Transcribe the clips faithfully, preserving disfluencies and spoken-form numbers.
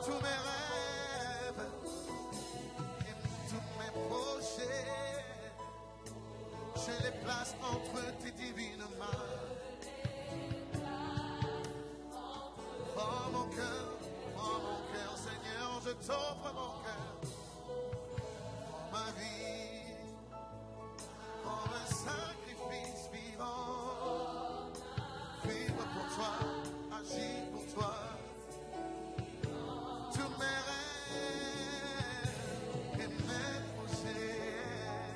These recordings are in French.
tous mes rêves et tous mes projets, je les place entre tes divines mains. Prends mon cœur, prends mon cœur, Seigneur, je t'offre mon cœur, ma vie, comme un sacrifice vivant. Vivre pour toi, agir pour toi. Tous mes rêves et mes projets,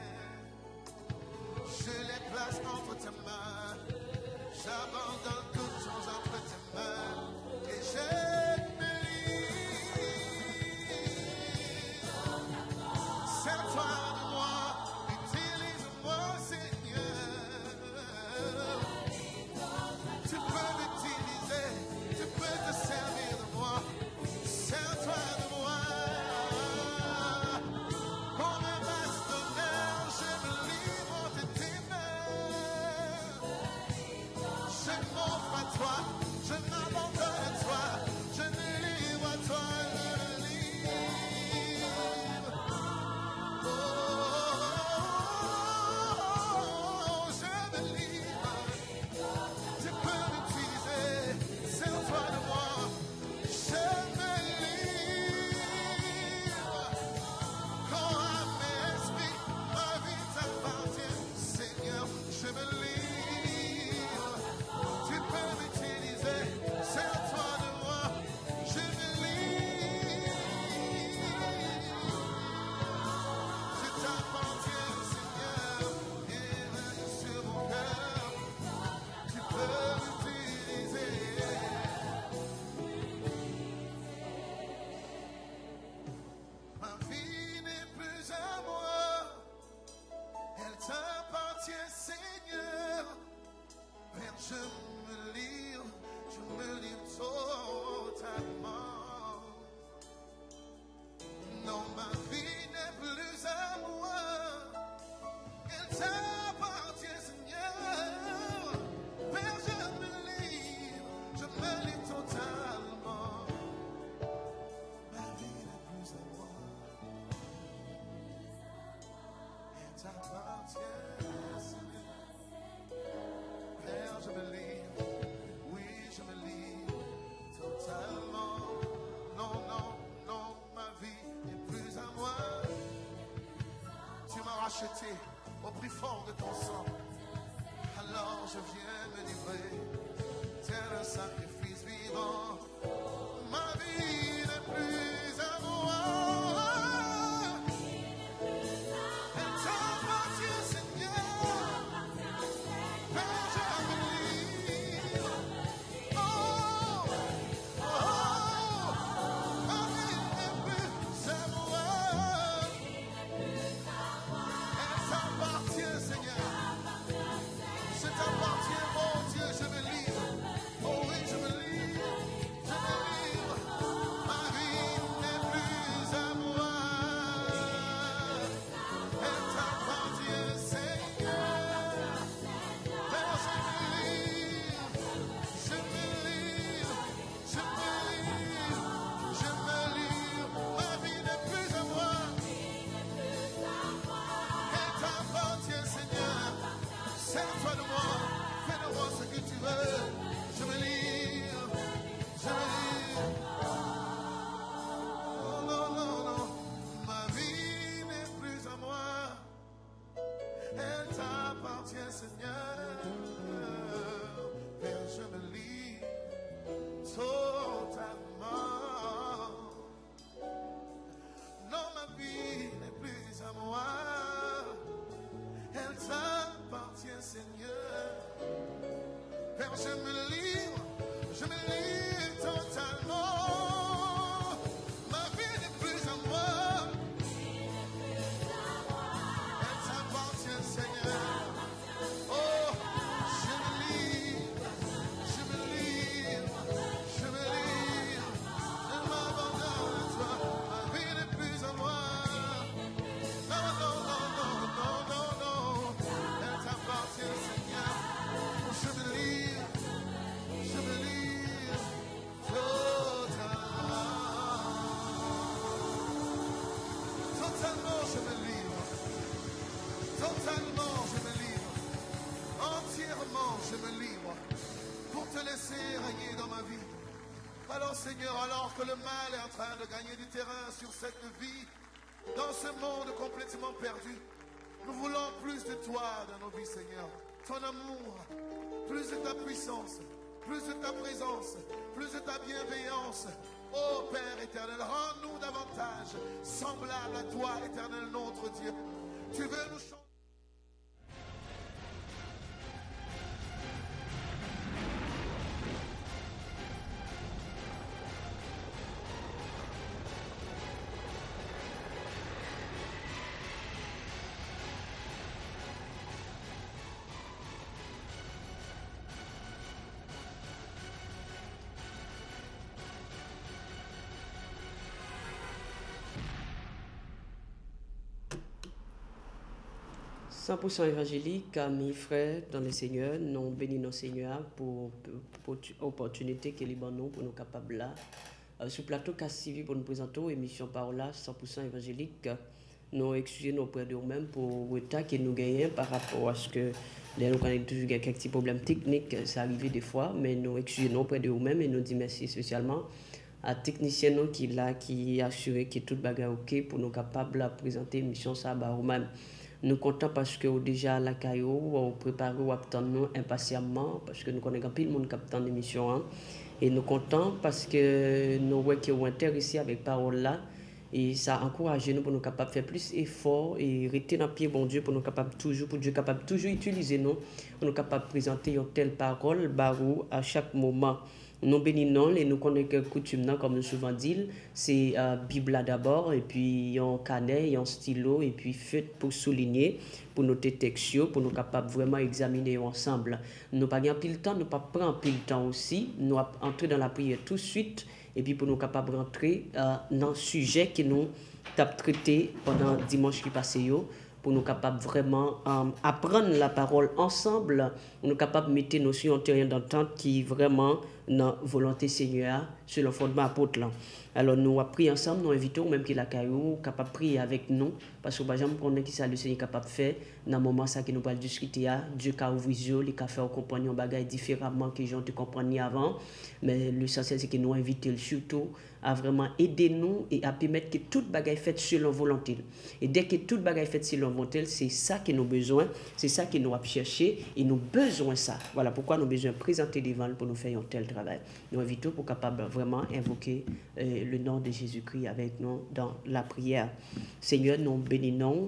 je les place entre tes mains. J'abandonne toutes choses entre tes mains et je me livre. Sers-toi de moi, utilise-moi, Seigneur. Tu peux m'utiliser, tu peux te servir de moi. Sers-toi de moi. Comme un bastonneur, je me livre entre tes mains. Je m'offre à toi, je m'abandonne à toi, je me livre à toi, je me livre. Oh, je me livre. Tu peux m'utiliser, sers-toi de moi. Je me livre. Quand à mes esprits, ma vie t'appartient, Seigneur, je me livre. Tu peux m'utiliser, sers-toi de moi. Je me livre. Je t'appartiens, Seigneur, bienvenue sur mon cœur. Tu peux m'utiliser. Ma vie n'est plus à moi, elle t'appartient, Seigneur. Père, je me livre, je me livre totalement. Non, ma vie n'est plus à moi, elle t'appartient, Seigneur. Père, je me livre, je me livre totalement. Ma vie n'est plus à moi, elle t'appartient, Seigneur. Père, je me livre, oui, je me livre totalement. Non, non, non, ma vie n'est plus à moi. Tu m'as racheté au prix fort de ton sang. Alors je viens me livrer, tel un sacrifice vivant. Ma vie n'est plus à moi. Elle t'appartient, Seigneur. Père, je me livre. Oh, oh, ma vie n'est plus à moi. Elle t'appartient, Seigneur. Je t'appartiens, mon Dieu, je me livre. Oh oui, je me livre. Je me livre. Ma vie n'est plus à moi. Elle t'appartient, Seigneur. Père, je me livre. Je me livre. Je me livre. Je me livre. Ma vie n'est plus à moi. Elle t'appartient, Seigneur. Sers-toi de moi. Fais de moi ce que tu veux. Je me livre. Je me livre. Oh non, non, non. Ma vie n'est plus à moi. Elle t'appartient, Seigneur. Père, je me livre totalement. Non, ma vie n'est plus à moi. Elle t'appartient, Seigneur. Père, je me livre, je me livre totalement. Ma vie n'est plus à moi. Elle t'appartient, Seigneur. Oh, je me livre, je me livre, je me livre. Je m'abandonne à toi. Ma vie n'est plus à moi. Non, non, non, non, non, non, non. Elle t'appartient, Seigneur. Je me livre, je me livre. Alors Seigneur, alors que le mal est en train de gagner du terrain sur cette vie, dans ce monde complètement perdu, nous voulons plus de toi dans nos vies, Seigneur. Ton amour, plus de ta puissance, plus de ta présence, plus de ta bienveillance. Ô Père éternel, rends-nous davantage semblables à toi, éternel notre Dieu. Tu veux nous changer. cent pour cent évangélique, mes frères dans le Seigneur, nous bénissons le Seigneur pour l'opportunité qu'il est nous pour nous capables là. Euh, sur le plateau Cassivi pour nous présenter l'émission Parola cent pour cent évangélique, nous excusons auprès de nous-mêmes pour le retard que nous gagnons par rapport à ce que nous avons toujours quelques petits problèmes techniques, ça arrive des fois, mais nous excusons auprès de nous-mêmes et nous disons merci spécialement à technicien nous qui là qui assuré que tout bagarre ok pour nous capables de présenter l'émission ça bah nous-mêmes. Nous sommes contents parce que déjà la caillou, on prépare ou attendons impatiemment parce que nous connaissons plus le monde qui attend l'émission. Hein. Et nous sommes contents parce que nous voyons qu'ils sont intéressés avec parole là. Et ça encourage nous pour nous capables de faire plus d'efforts et rester dans le pied bon Dieu pour nous capables toujours, pour Dieu capable toujours utiliser nous, pour nous capables de présenter une telle parole, barou à chaque moment. Nous bénissons et nous connaissons que coutume, comme nous souvent dit, c'est la euh, Bible d'abord, et puis un canet, un stylo, et puis fait pour souligner, pour noter textes, pour nous capables vraiment examiner ensemble. Nous pas gagner pile temps, nous pas prendre pile temps aussi, nous entrer dans la prière tout de suite, et puis pour nous capables rentrer euh, dans le sujet que nous avons traité pendant dimanche qui passé, pour nous capables vraiment euh, apprendre la parole ensemble, pour nous capables de mettre nos sur un terrain d'entente qui vraiment dans volonté Seigneur sur le fondement apôtre là. Alors nous avons pris ensemble, nous invitons même qui la caillou capable de prier avec nous parce que par exemple on est qui ça le Seigneur capable de faire dans le moment ça que nous va discuter à Dieu qui ouvre les yeux, les qui fait comprendre un bagage différemment que les gens te comprennent avant, mais l'essentiel c'est que nous invitons surtout à vraiment aider nous et à permettre que toute bagage faite selon volonté. Et dès que toute bagage faite selon volonté, c'est ça que nous avons besoin, c'est ça que nous avons cherché et nous avons besoin de ça. Voilà pourquoi nous avons besoin de présenter devant pour nous faire un tel travail. Nous invitons pour capable vraiment invoquer euh, le nom de Jésus-Christ avec nous dans la prière. Seigneur, nous bénissons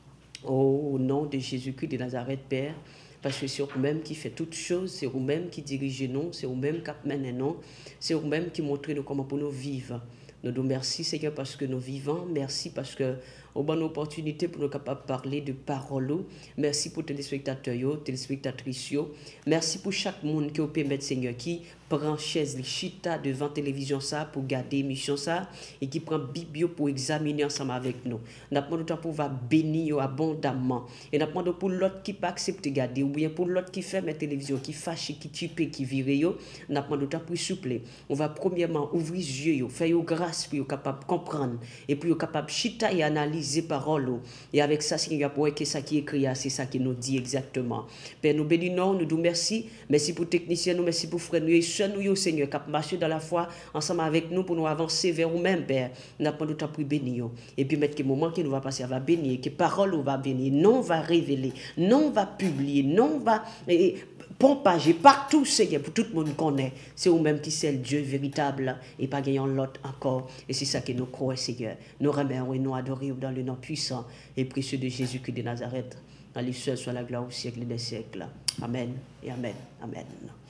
au nom de Jésus-Christ de Nazareth, Père, parce que c'est vous-même qui fait toutes choses, c'est vous-même qui dirigez nous, c'est vous-même qui mène nous, c'est vous-même qui montre nous comment pour nous vivre. Nous nous merci Seigneur parce que nous vivons, merci parce que au bonne opportunité pour nous capables de parler de parole. Merci pour téléspectateurs, téléspectatrices. Merci pour chaque monde qui peut mettre Seigneur qui prend chaise les chita devant télévision ça pour garder émission ça et qui prend Bible pour examiner ensemble avec nous. Nous demandons pour va bénir abondamment et nous demandons pour l'autre qui pas accepter garder ou bien pour l'autre qui fait mettre télévision qui fâche qui type qui vire yo, nous demandons pour souple. On va premièrement ouvrir les yeux, faire yo grâce pour capable comprendre et puis capable chita et analyser paroles et avec ça Seigneur pour que ça qui écrit c'est ça qui nous dit exactement. Père nous bénissons, nous nous merci, merci pour technicien nous, merci pour frère nous et sœurs nous Seigneur qui marcher dans la foi ensemble avec nous pour nous avancer vers nous-mêmes Père. Nous appelons ta prière bénir et puis mettre que moment que nous va passer va bénir, que parole va bénir, non va révéler, non va publier, non va et, propager partout, Seigneur, pour tout le monde connaît. C'est vous-même qui c'est le Dieu véritable et pas gagnant l'autre encore. Et c'est ça que nous croyons, Seigneur. Nous remercions et nous adorons dans le nom puissant et précieux de Jésus-Christ de Nazareth. À lui seul soit la gloire au siècle des siècles. Amen et Amen. Amen.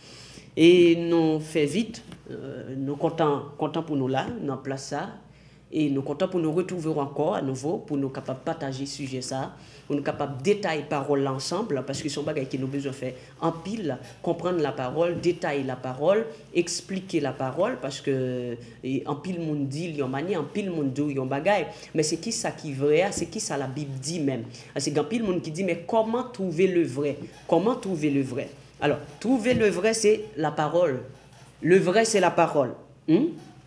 Et nous faisons vite, euh, nous comptons, comptons pour nous là, nous place ça. Et nous comptons pour nous retrouver encore à nouveau, pour nous capables de partager ce sujet ça, pour nous capables de détailler la parole ensemble, parce que c'est un bagage qui nous besoin de faire en pile, comprendre la parole, détailler la parole, expliquer la parole, parce que en pile monde dit, il y a une manière, en pile monde dit, il y a un bagage, mais c'est qui ça qui est vrai, c'est qui ça la Bible dit même. C'est en pile monde qui dit, mais comment trouver le vrai? Comment trouver le vrai? Alors, trouver le vrai, c'est la parole. Le vrai, c'est la parole. Hmm?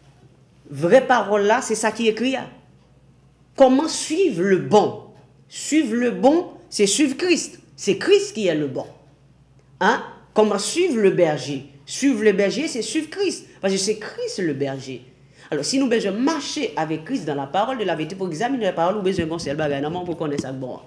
Vraie parole là, c'est ça qui est écrit. Comment suivre le bon? Suivre le bon, c'est suivre Christ. C'est Christ qui est le bon. Hein? Comment suivre le berger? Suivre le berger, c'est suivre Christ. Parce que c'est Christ le berger. Alors, si nous besoin marcher avec Christ dans la parole de la vérité pour examiner la parole, nous besoin de conseiller le bagage. Non, pour connaître ça, bon.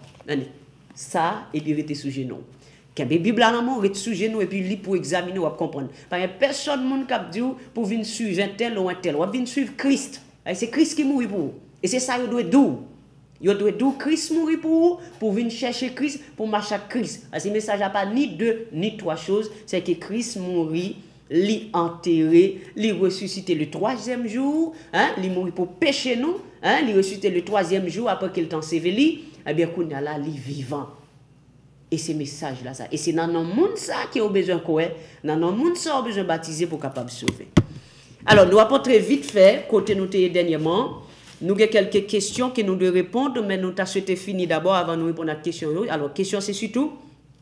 Ça, et puis rester sous genou. Quand la Bible a un rester sous genou et puis lit pour examiner ou comprendre. Parce que personne ne peut dire pour venir suivre un tel ou un tel. On va venir suivre Christ. C'est Christ qui mourit pour vous. Et c'est ça qu'il doit dire. Il doit dire Christ mourit pour vous, pour venir chercher Christ, pour marcher avec Christ. Ce message n'a pas ni deux, ni trois choses. C'est que Christ mourit, l'y enterré, l'y ressuscité le troisième jour, hein, l'y mourit pour pécher nous, hein, l'y ressuscité le troisième jour après qu'il t'en séveli, eh bien, qu'on a là, l'y vivant. Et ces messages-là, ça. Et c'est dans le monde ça qui a besoin de quoi? Dans le monde ça, on a besoin de baptiser pour capable de sauver. Alors, nous avons très vite fait, côté nous dernièrement, nous avons quelques questions que nous devons répondre, mais nous avons souhaité finir d'abord avant de nous répondre à la question. Alors, question, c'est surtout,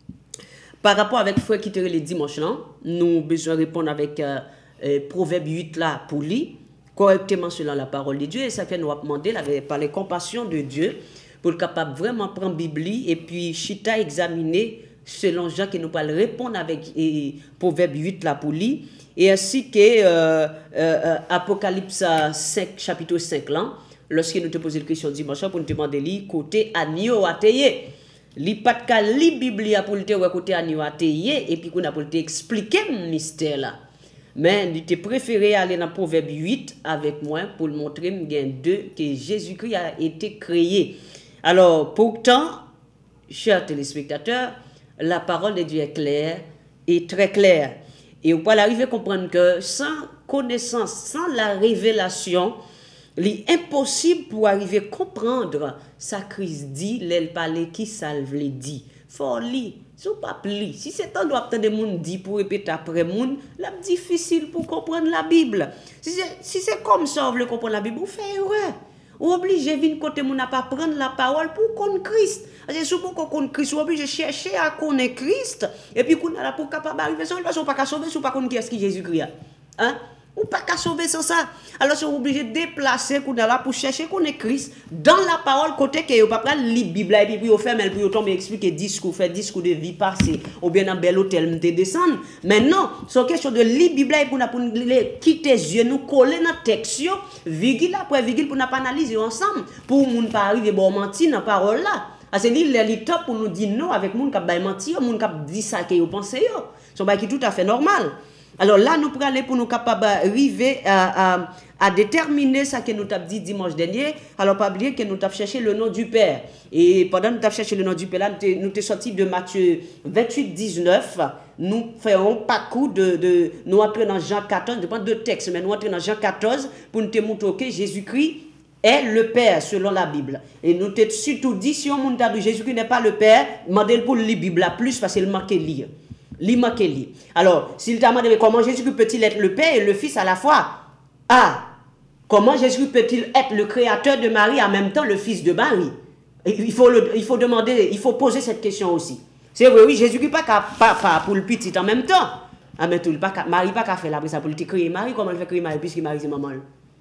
par rapport avec frère qui était les dimanches, là, nous avons besoin de répondre avec euh, euh, Proverbe huit là, pour lui, correctement selon la parole de Dieu, et ça fait nous demander par les compassions de Dieu, pour être capable vraiment prendre la Bible et puis chita examiner selon Jean que nous allons répondre avec et, Proverbe huit là pour lui, et ainsi que euh, euh, Apocalypse cinq, chapitre cinq là, lorsque nous te posons la question dimanche pour nous demander li côté agneau ateye. Li pas de li Biblia pour te côté agneau ateye et puis qu'on a pour te expliquer le mystère là. Mais il était préféré aller dans Proverbe huit avec moi pour montrer deux que Jésus-Christ a été créé. Alors pourtant, chers téléspectateurs, la parole de Dieu est claire et très claire. Et vous pouvez arriver à comprendre que sans connaissance, sans la révélation, il est impossible pour arriver à comprendre ça Christ dit, l'elle parler qui salve les dit. Faut lire, si pas pli. Si c'est un doit attendre monde dit pour répéter après monde, là difficile pour comprendre la Bible. Si c'est si c'est comme ça vous voulez comprendre la Bible, vous faites erreur. Ou obligé de venir côté mon n'a pas prendre la parole pour connaître Christ. C'est souvent qu'on connaît Christ, ou obligé de chercher à connaître Christ et puis qu'on a là pour capable arriver sans façon pas qu'à sauver, ou pas connaître qui est-ce qui Jésus-Christ. Hein? Ou pas qu'à sauver sans ça. Alors c'est obligé de déplacer qu'on a là pour chercher connaître Christ dans la parole côté que vous pas prendre la Bible et puis vous faire mais puis vous tomber expliquer discours faire discours de vie passée ou bien dans bel hôtel me descendre. Mais non, c'est question de lire Bible et pour pour quitter yeux nous coller dans texte virgule après virgule pour nous analyser ensemble pour moun pas arriver bon mentir dans parole là. C'est lui les top pour nous dire non avec moun qui ba mentir, moun qui dit ça que vous pensez yo. C'est pas qui tout à fait normal. Alors là, nous pourrons aller pour nous capables d'arriver à, à, à déterminer ce que nous avons dit dimanche dernier. Alors, pas oublier que nous avons cherché le nom du Père. Et pendant que nous avons cherché le nom du Père, là, nous sommes sortis de Matthieu vingt-huit, dix-neuf. Nous faisons un parcours de, de nous entrer dans Jean quatorze, je prends deux textes, mais nous entrer dans Jean quatorze pour nous montrer que Jésus-Christ est le Père selon la Bible. Et nous avons surtout dit, si on dit que Jésus-Christ n'est pas le Père, demandez pour lire la Bible là plus parce qu'il manque de lire. L'immaculé. Alors, s'il t'a demandé comment Jésus peut-il être le Père et le Fils à la fois? Ah, comment Jésus peut-il être le créateur de Marie en même temps le Fils de Marie? Il faut, le, il faut demander, il faut poser cette question aussi. C'est vrai, oui, Jésus n'est pas pas pour le petit en même temps. Ah, mais tout, pas, Marie pas qu'à faire la ça pour le créer Marie, comment elle fait créer Marie puisque Marie c'est maman?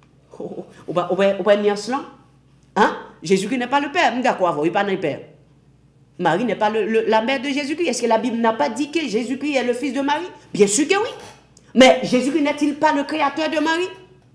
Oh, on va, on va, on va nier cela? Hein? Jésus n'est pas le Père, d'accord, il n'est pas le Père. Marie n'est pas le, le, la mère de Jésus-Christ. Est-ce que la Bible n'a pas dit que Jésus-Christ est le fils de Marie? Bien sûr que oui. Mais Jésus-Christ n'est-il pas le créateur de Marie?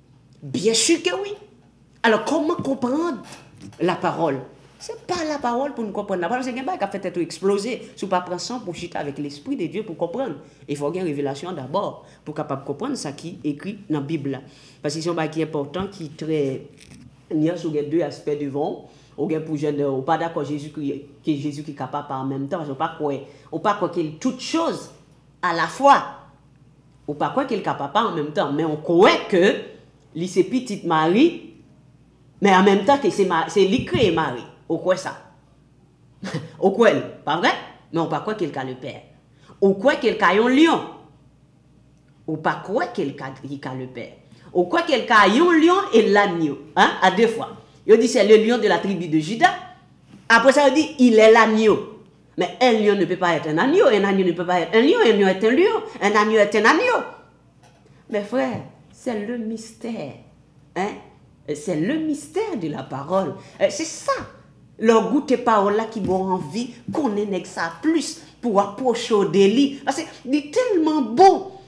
Bien sûr que oui. Alors comment comprendre la parole? Ce n'est pas la parole pour nous comprendre. La parole, c'est quelqu'un qui a fait être explosé. Si vous ne prenez pas sang pour chiter avec l'Esprit de Dieu pour comprendre. Il faut avoir une révélation d'abord pour capable comprendre ce qui est écrit dans la Bible. Parce que c'est un truc qui est important, qui est très... Il y a deux aspects devant. Ou bien pour jeune, ou pas d'accord Jésus que Jésus qui est capable en même temps, on pas quoi, on pas quoi qu'il toute chose à la fois. Ou pas quoi qu'il est capable en même temps, mais on croit que lui c'est petite Marie, mais en même temps que c'est c'est lui créé Marie. On croit ça. On croit, pas vrai? Mais on pas quoi qu'il a le Père. On croit qu'il a un lion. Ou pas quoi qu'il a le Père. On croit qu'il a un lion et l'agneau, hein, à deux fois. Il dit c'est le lion de la tribu de Juda. Après ça, il dit il est l'agneau. Mais un lion ne peut pas être un agneau. Un agneau ne peut pas être un lion. Un lion est un lion. Un agneau est un agneau. Mes frères, c'est le mystère. Hein? C'est le mystère de la parole. C'est ça. Leur goût de parole là qui m'ont envie qu'on ait ça plus pour approcher de lui. Parce que c'est tellement beau. Lorsque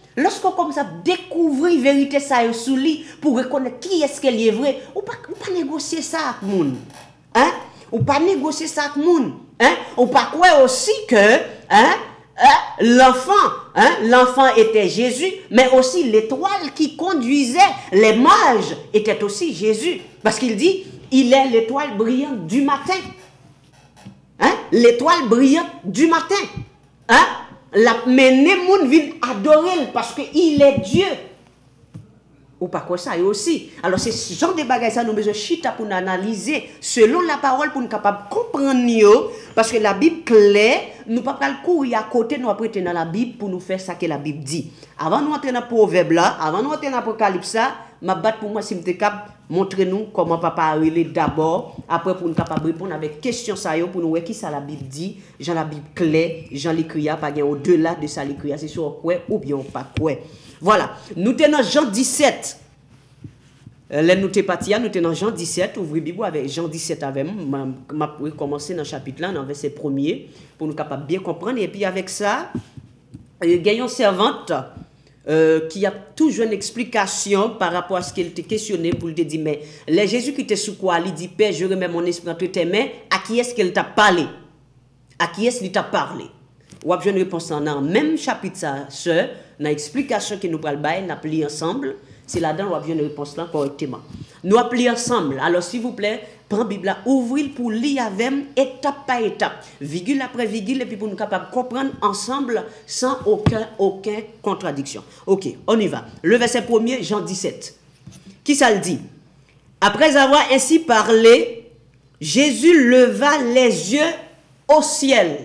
lorsqu'on commence à découvrir la vérité ça sous lui pour reconnaître qui est-ce qu'elle est vrai, ou pas ou pas négocier ça avec monde. Hein? Ou pas négocier ça avec monde. Hein? Ou pas croire aussi que hein, hein, l'enfant, hein, l'enfant était Jésus, mais aussi l'étoile qui conduisait les mages était aussi Jésus. Parce qu'il dit, il est l'étoile brillante du matin. Hein? L'étoile brillante du matin. Hein? La mené moun vient adorer parce qu'il est Dieu. Ou pas quoi ça aussi. Alors c'est ce genre de bagages ça nous besoin chita pour nous analyser selon la parole pour nous capable comprendre yo parce que la Bible claire nous pas pas courir à côté nous prêter dans la Bible pour nous faire ça que la Bible dit. Avant nous entrer dans proverbe là, avant nous entrer dans apocalypse ça, m'a battre pour moi si m'était capable montrer nous comment papa relé d'abord après pour nous capable répondre avec question ça yo pour nous voir qui ça la Bible dit, Jean la Bible claire, Jean l'écrit pas gain au-delà de ça l'écrit c'est sur quoi ou bien pas quoi. Voilà, nous tenons Jean dix-sept. Là, nous sommes partis, nous sommes dans Jean dix-sept. Ouvrez Bible avec Jean dix-sept avec moi. Je vais commencer dans le chapitre là, dans le verset premier, pour nous capables bien comprendre. Et puis avec ça, il y a une servante euh, qui a toujours une explication par rapport à ce qu'elle était questionné pour lui dire, mais les Jésus qui était sous quoi, il dit, Père, je remets mon esprit entre tes mains, à qui est-ce qu'elle t'a parlé? À qui est-ce qu'il t'a parlé? Ou avez une réponse dans le même chapitre, ça, sœur, dans l'explication que nous parlons, nous avons lu ensemble. C'est là-dedans où avez une réponse là correctement. Nous avons lu ensemble. Alors, s'il vous plaît, prends la Bible, ouvrez pour lire avec étape par étape, virgule après virgule, et puis pour nous capables de comprendre ensemble sans aucun, aucun contradiction. Ok, on y va. Le verset premier, Jean dix-sept. Qui ça le dit? Après avoir ainsi parlé, Jésus leva les yeux au ciel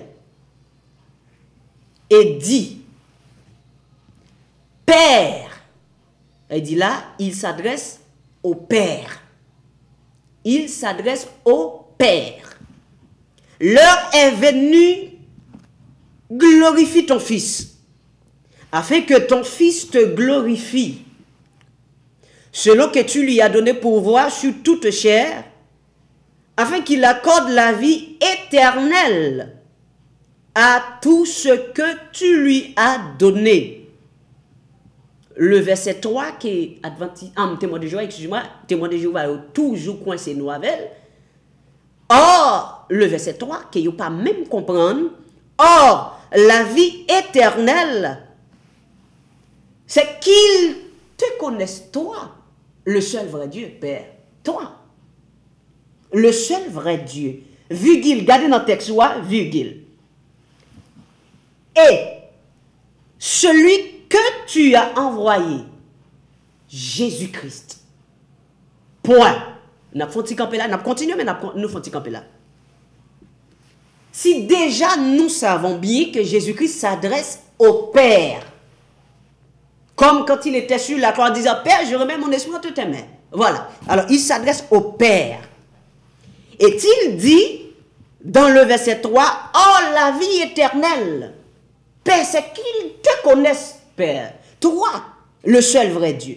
et dit, Père, il dit là, il s'adresse au Père. Il s'adresse au Père. L'heure est venue, glorifie ton Fils, afin que ton Fils te glorifie, selon que tu lui as donné pouvoir sur toute chair, afin qu'il accorde la vie éternelle à tout ce que tu lui as donné. Le verset trois qui est Adventiste, ah, témoin de Jéhovah, excusez-moi, témoin de Jéhovah toujours coincé nous avec. Or, le verset trois qui n'est pas même comprendre. Or, la vie éternelle, c'est qu'il te connaisse toi, le seul vrai Dieu, Père. Toi. Le seul vrai Dieu. Virgule, gardez dans le texte, virgule. Et celui que tu as envoyé, Jésus-Christ. Point. Nous avons fait camper là, nous continuons, mais nous avons fait camper là. Si déjà nous savons bien que Jésus-Christ s'adresse au Père, comme quand il était sur la croix, disant, Père, je remets mon esprit entre tes mains. Voilà. Alors, il s'adresse au Père. Et il dit, dans le verset trois, oh, la vie éternelle, Père, c'est qu'il te connaisse, Père, toi, le seul vrai Dieu.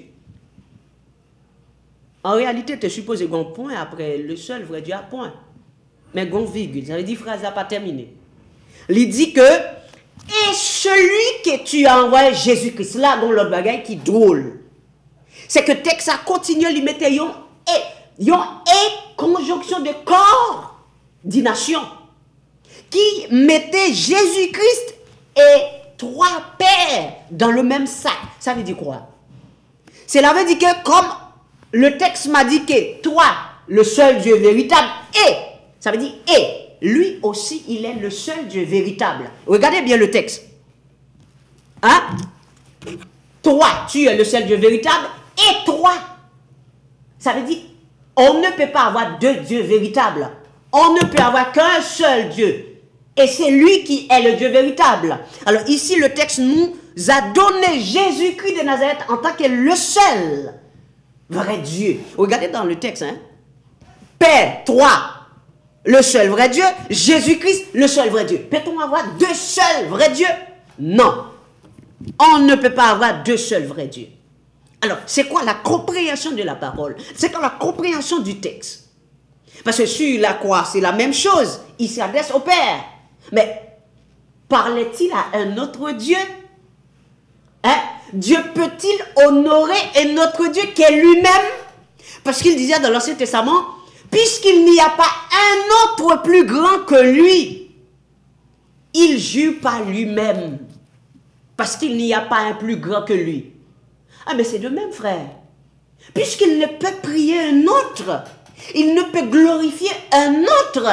En réalité, tu es supposé qu'on point après le seul vrai Dieu à point. Mais qu'on virgule, ça veut dire phrase n'a pas terminé. Il dit que, et celui que tu as envoyé Jésus-Christ, là, dans l'autre bagaille qui est drôle, c'est que le texte a continué, il mettait yon et, yon et conjonction de corps, dit nation, qui mettait Jésus-Christ et trois pères dans le même sac. Ça veut dire quoi? Cela veut dire que comme le texte m'a dit que toi, le seul Dieu véritable, et, ça veut dire et, lui aussi, il est le seul Dieu véritable. Regardez bien le texte. Hein? Toi, tu es le seul Dieu véritable, et toi. Ça veut dire, on ne peut pas avoir deux dieux véritables. On ne peut avoir qu'un seul Dieu. Et c'est lui qui est le Dieu véritable. Alors ici, le texte nous a donné Jésus-Christ de Nazareth en tant que le seul vrai Dieu. Regardez dans le texte. Hein? Père, toi, le seul vrai Dieu. Jésus-Christ, le seul vrai Dieu. Peut-on avoir deux seuls vrais dieux? Non. On ne peut pas avoir deux seuls vrais dieux. Alors, c'est quoi la compréhension de la parole? C'est quoi la compréhension du texte? Parce que sur la croix, c'est la même chose. Il s'adresse au Père. Mais parlait-il à un autre Dieu? Hein? Dieu peut-il honorer un autre Dieu qui est lui-même? Parce qu'il disait dans l'Ancien Testament, puisqu'il n'y a pas un autre plus grand que lui, il jure par lui-même. Parce qu'il n'y a pas un plus grand que lui. Ah mais c'est de même, frère. Puisqu'il ne peut prier un autre, il ne peut glorifier un autre.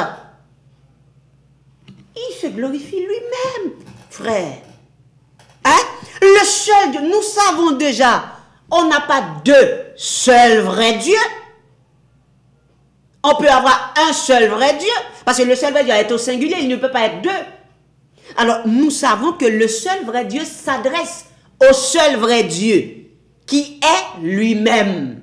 Il se glorifie lui-même, frère. Hein? Le seul Dieu, nous savons déjà, on n'a pas deux seuls vrais dieux. On peut avoir un seul vrai Dieu, parce que le seul vrai Dieu est au singulier, il ne peut pas être deux. Alors, nous savons que le seul vrai Dieu s'adresse au seul vrai Dieu, qui est lui-même.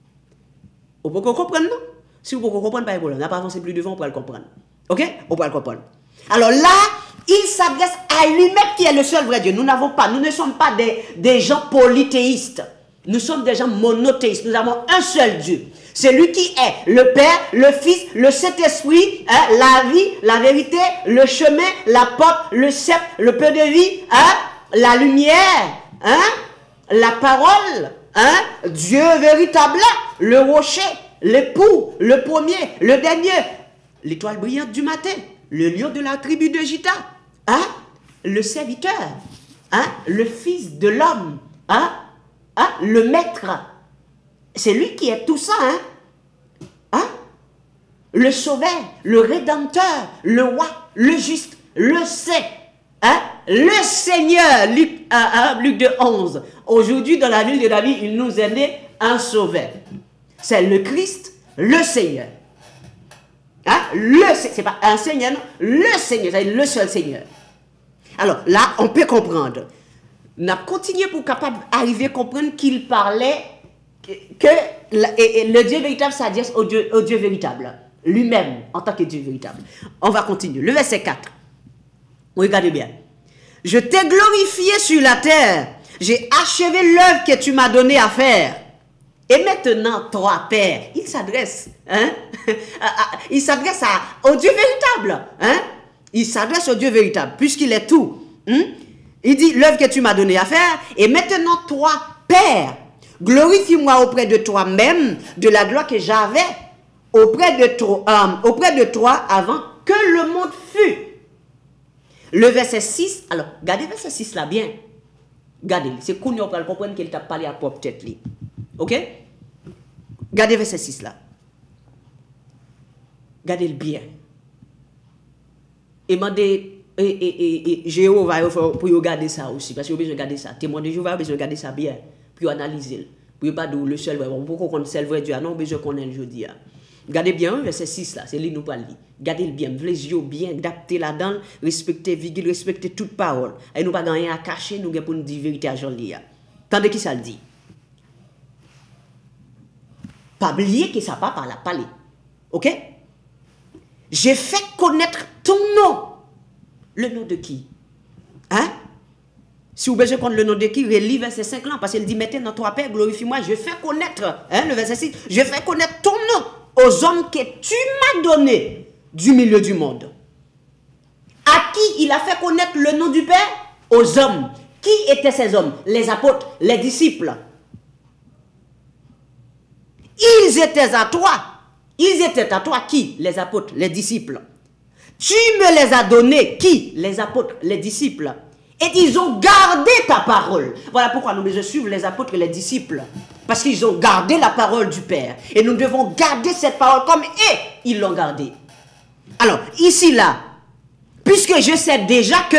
Vous pouvez comprendre, non? Si vous pouvez comprendre, pas de problème. On n'a pas avancé plus devant, on peut le comprendre. Ok? On peut le comprendre. Alors là, il s'adresse à lui-même qui est le seul vrai Dieu. Nous n'avons pas, nous ne sommes pas des, des gens polythéistes. Nous sommes des gens monothéistes. Nous avons un seul Dieu. C'est lui qui est le Père, le Fils, le Saint-Esprit, hein, la vie, la vérité, le chemin, la porte, le sceptre, le peu de vie, hein, la lumière, hein, la parole, hein, Dieu véritable, le rocher, l'époux, le premier, le dernier, l'étoile brillante du matin, le lion de la tribu de Juda, hein, le serviteur, hein, le Fils de l'homme, hein, hein, le maître. C'est lui qui est tout ça, hein? Hein? Le sauveur, le rédempteur, le roi, le juste, le saint, hein? Le Seigneur, Luc, euh, euh, Luc deux, onze. Aujourd'hui, dans la ville de David, il nous est né un sauveur. C'est le Christ, le Seigneur. Hein? Le, c'est pas un Seigneur, non? Le Seigneur, c'est le seul Seigneur. Alors là, on peut comprendre. On a continué pour capable arriver à comprendre qu'il parlait que la, et, et le Dieu véritable s'adresse au Dieu, au Dieu véritable, lui-même, en tant que Dieu véritable. On va continuer. Le verset quatre. Regardez bien. Je t'ai glorifié sur la terre. J'ai achevé l'œuvre que tu m'as donné à faire. Et maintenant, toi, Père, il s'adresse, hein? Il s'adresse au Dieu véritable, hein? Il s'adresse au Dieu véritable, puisqu'il est tout. Hein? Il dit, l'œuvre que tu m'as donné à faire. Et maintenant, toi, Père, glorifie-moi auprès de toi-même de la gloire que j'avais auprès de toi, euh, auprès de toi avant que le monde fût. Le verset six, alors, regardez le verset six là bien. Regardez, c'est qu'on va comprendre qu'il t'a parlé à propre tête. Ok? Regardez le verset six là. Regardez-le bien. Et demandez, et, et, et, et Jéhovah pour regarder ça aussi, parce que vous besoin de regarder ça. Témoin de Jéhovah, vous besoin de regarder ça bien. Puis analyser, puis pas de le seul vrai, pourquoi qu'on seul vrai Dieu, non, besoin qu'on ait le jeudi. Regardez bien, verset six là, c'est lui nous parle. Regardez bien, les yeux bien adaptés là-dedans, respectez virgule, respectez toute parole. Et nous pas rien à cacher, nous pour nous dire vérité à Jean-Lia. Tandis qui ça le dit. Pas oublier que ça pas par la parler. OK? J'ai fait connaître ton nom. Le nom de qui? Hein? Si vous besoin de connaître le nom de qui, relis verset cinq là, parce qu'il dit, maintenant, toi, Père, glorifie-moi, je fais connaître, hein, le verset six, je fais connaître ton nom aux hommes que tu m'as donné du milieu du monde. À qui il a fait connaître le nom du Père? Aux hommes. Qui étaient ces hommes? Les apôtres, les disciples. Ils étaient à toi. Ils étaient à toi qui? Les apôtres, les disciples. Tu me les as donnés qui? Les apôtres, les disciples. Et ils ont gardé ta parole. Voilà pourquoi nous devons suivre les apôtres et les disciples. Parce qu'ils ont gardé la parole du Père. Et nous devons garder cette parole comme eux, ils l'ont gardée. Alors, ici, là, puisque je sais déjà que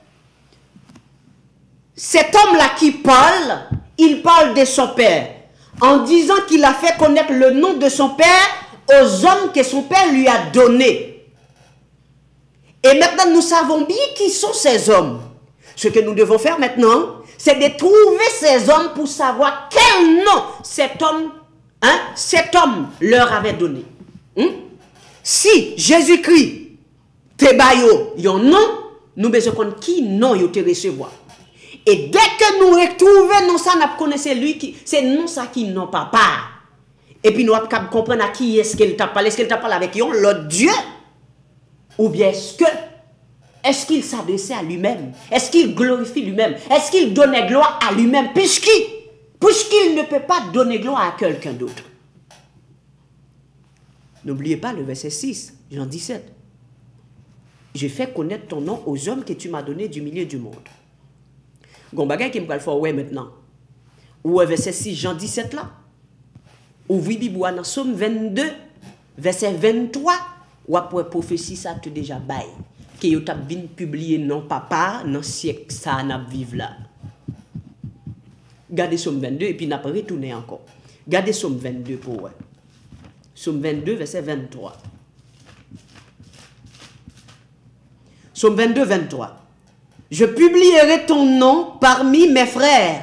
cet homme-là qui parle, il parle de son Père. En disant qu'il a fait connaître le nom de son Père aux hommes que son Père lui a donnés. Et maintenant, nous savons bien qui sont ces hommes. Ce que nous devons faire maintenant, c'est de trouver ces hommes pour savoir quel nom cet homme, hein, cet homme leur avait donné. Hein? Si Jésus-Christ te baillot yon nom, nous besoin connaître qui nom yo te recevoir. Et dès que nous retrouvons non ça, nous connaissons lui qui, c'est non ça qui non papa. Et puis nous avons comprendre à qui est-ce qu'il t'a parlé, est-ce qu'il t'a parlé avec yon l'autre Dieu, ou bien est-ce que est-ce qu'il s'adressait à lui-même? Est-ce qu'il glorifie lui-même? Est-ce qu'il donnait gloire à lui-même? Puisqu'il puisqu'il ne peut pas donner gloire à quelqu'un d'autre. N'oubliez pas le verset six, Jean dix-sept. Je fais connaître ton nom aux hommes que tu m'as donné du milieu du monde. Gon bagay qui me faire ouais maintenant. Ou verset six, Jean dix-sept là. Ouvri Bible dans Somme vingt-deux, verset vingt-trois, ou après prophétie ça te déjà bail. Que yo t'a bin publié non papa dans siècle ça n'a vivre là. Gardez Somme vingt-deux et puis n'a pas retourné encore. Gardez Somme vingt-deux pour ouais. Somme vingt-deux verset vingt-trois. Somme vingt-deux vingt-trois. Je publierai ton nom parmi mes frères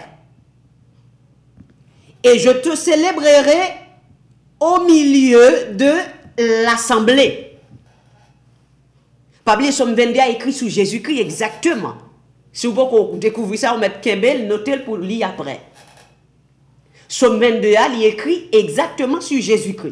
et je te célébrerai au milieu de l'assemblée. Pas oublier, Somme vingt-deux a écrit sous Jésus-Christ exactement. Si vous découvrez ça, vous mettez Kembel, notez pour lire après. Somme vingt-deux a écrit exactement sur Jésus-Christ.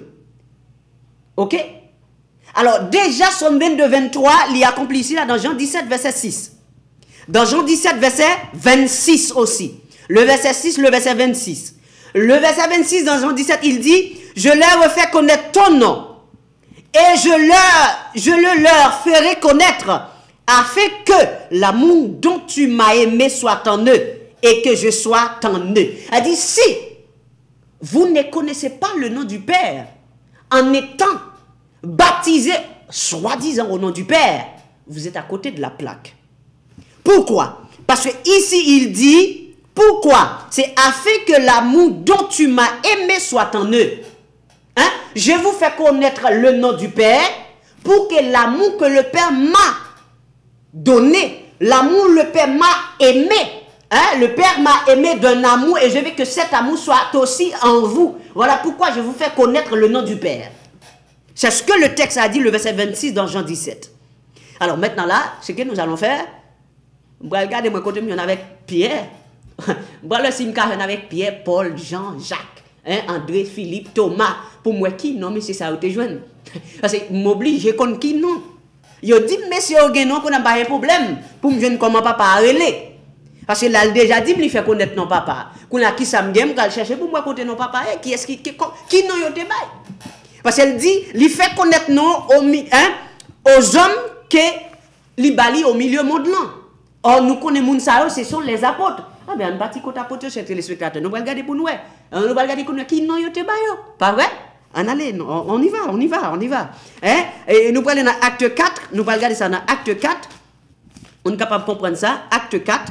Ok? Alors, déjà, Somme vingt-deux vingt-trois, il accompli ici là dans Jean dix-sept, verset six. Dans Jean dix-sept, verset vingt-six aussi. Le verset six, le verset vingt-six. Le verset vingt-six, dans Jean dix-sept, il dit, je leur fais connaître ton nom. Et je, leur, je le leur ferai connaître, afin que l'amour dont tu m'as aimé soit en eux, et que je sois en eux. Elle dit, si vous ne connaissez pas le nom du Père, en étant baptisé, soi-disant au nom du Père, vous êtes à côté de la plaque. Pourquoi? Parce que ici il dit, pourquoi? C'est afin que l'amour dont tu m'as aimé soit en eux. Hein? Je vous fais connaître le nom du Père pour que l'amour que le Père m'a donné, l'amour le Père m'a aimé, hein? Le Père m'a aimé d'un amour et je veux que cet amour soit aussi en vous. Voilà pourquoi je vous fais connaître le nom du Père. C'est ce que le texte a dit, le verset vingt-six dans Jean dix-sept. Alors maintenant là, ce que nous allons faire, on va regarder mon côté avec Pierre. On va le signer avec Pierre, Paul, Jean, Jacques, hein, André, Philippe, Thomas. Pour moi, qui non, mais c'est ça, vous te joignez. Parce que m'oblige, qu'on qui non. Yo dit, monsieur, non, qu'on n'a pas un problème. Pour me joindre comment papa a relé. Parce que là, déjà dit, il fait connaître non papa. Qu'on a qui ça me gagne, qu'on chercher pour moi côté non papa. Qui est-ce qui, qui, qui non, yo te bail. Parce qu'elle dit, il fait connaître non aux, hein, aux hommes que li bali au milieu monde là. Or, nous connaissons ça, ce sont les apôtres. Ah bien, on va côté apôtres, chers téléspectateurs. Nous allons regarder pour nous. Nous allons regarder pour nous qui non yo te bail. Pas vrai? On allez, on y va, on y va, on y va. Hein? Et nous allons dans acte quatre, nous allons regarder ça dans acte quatre. On est capable de comprendre ça. Acte quatre.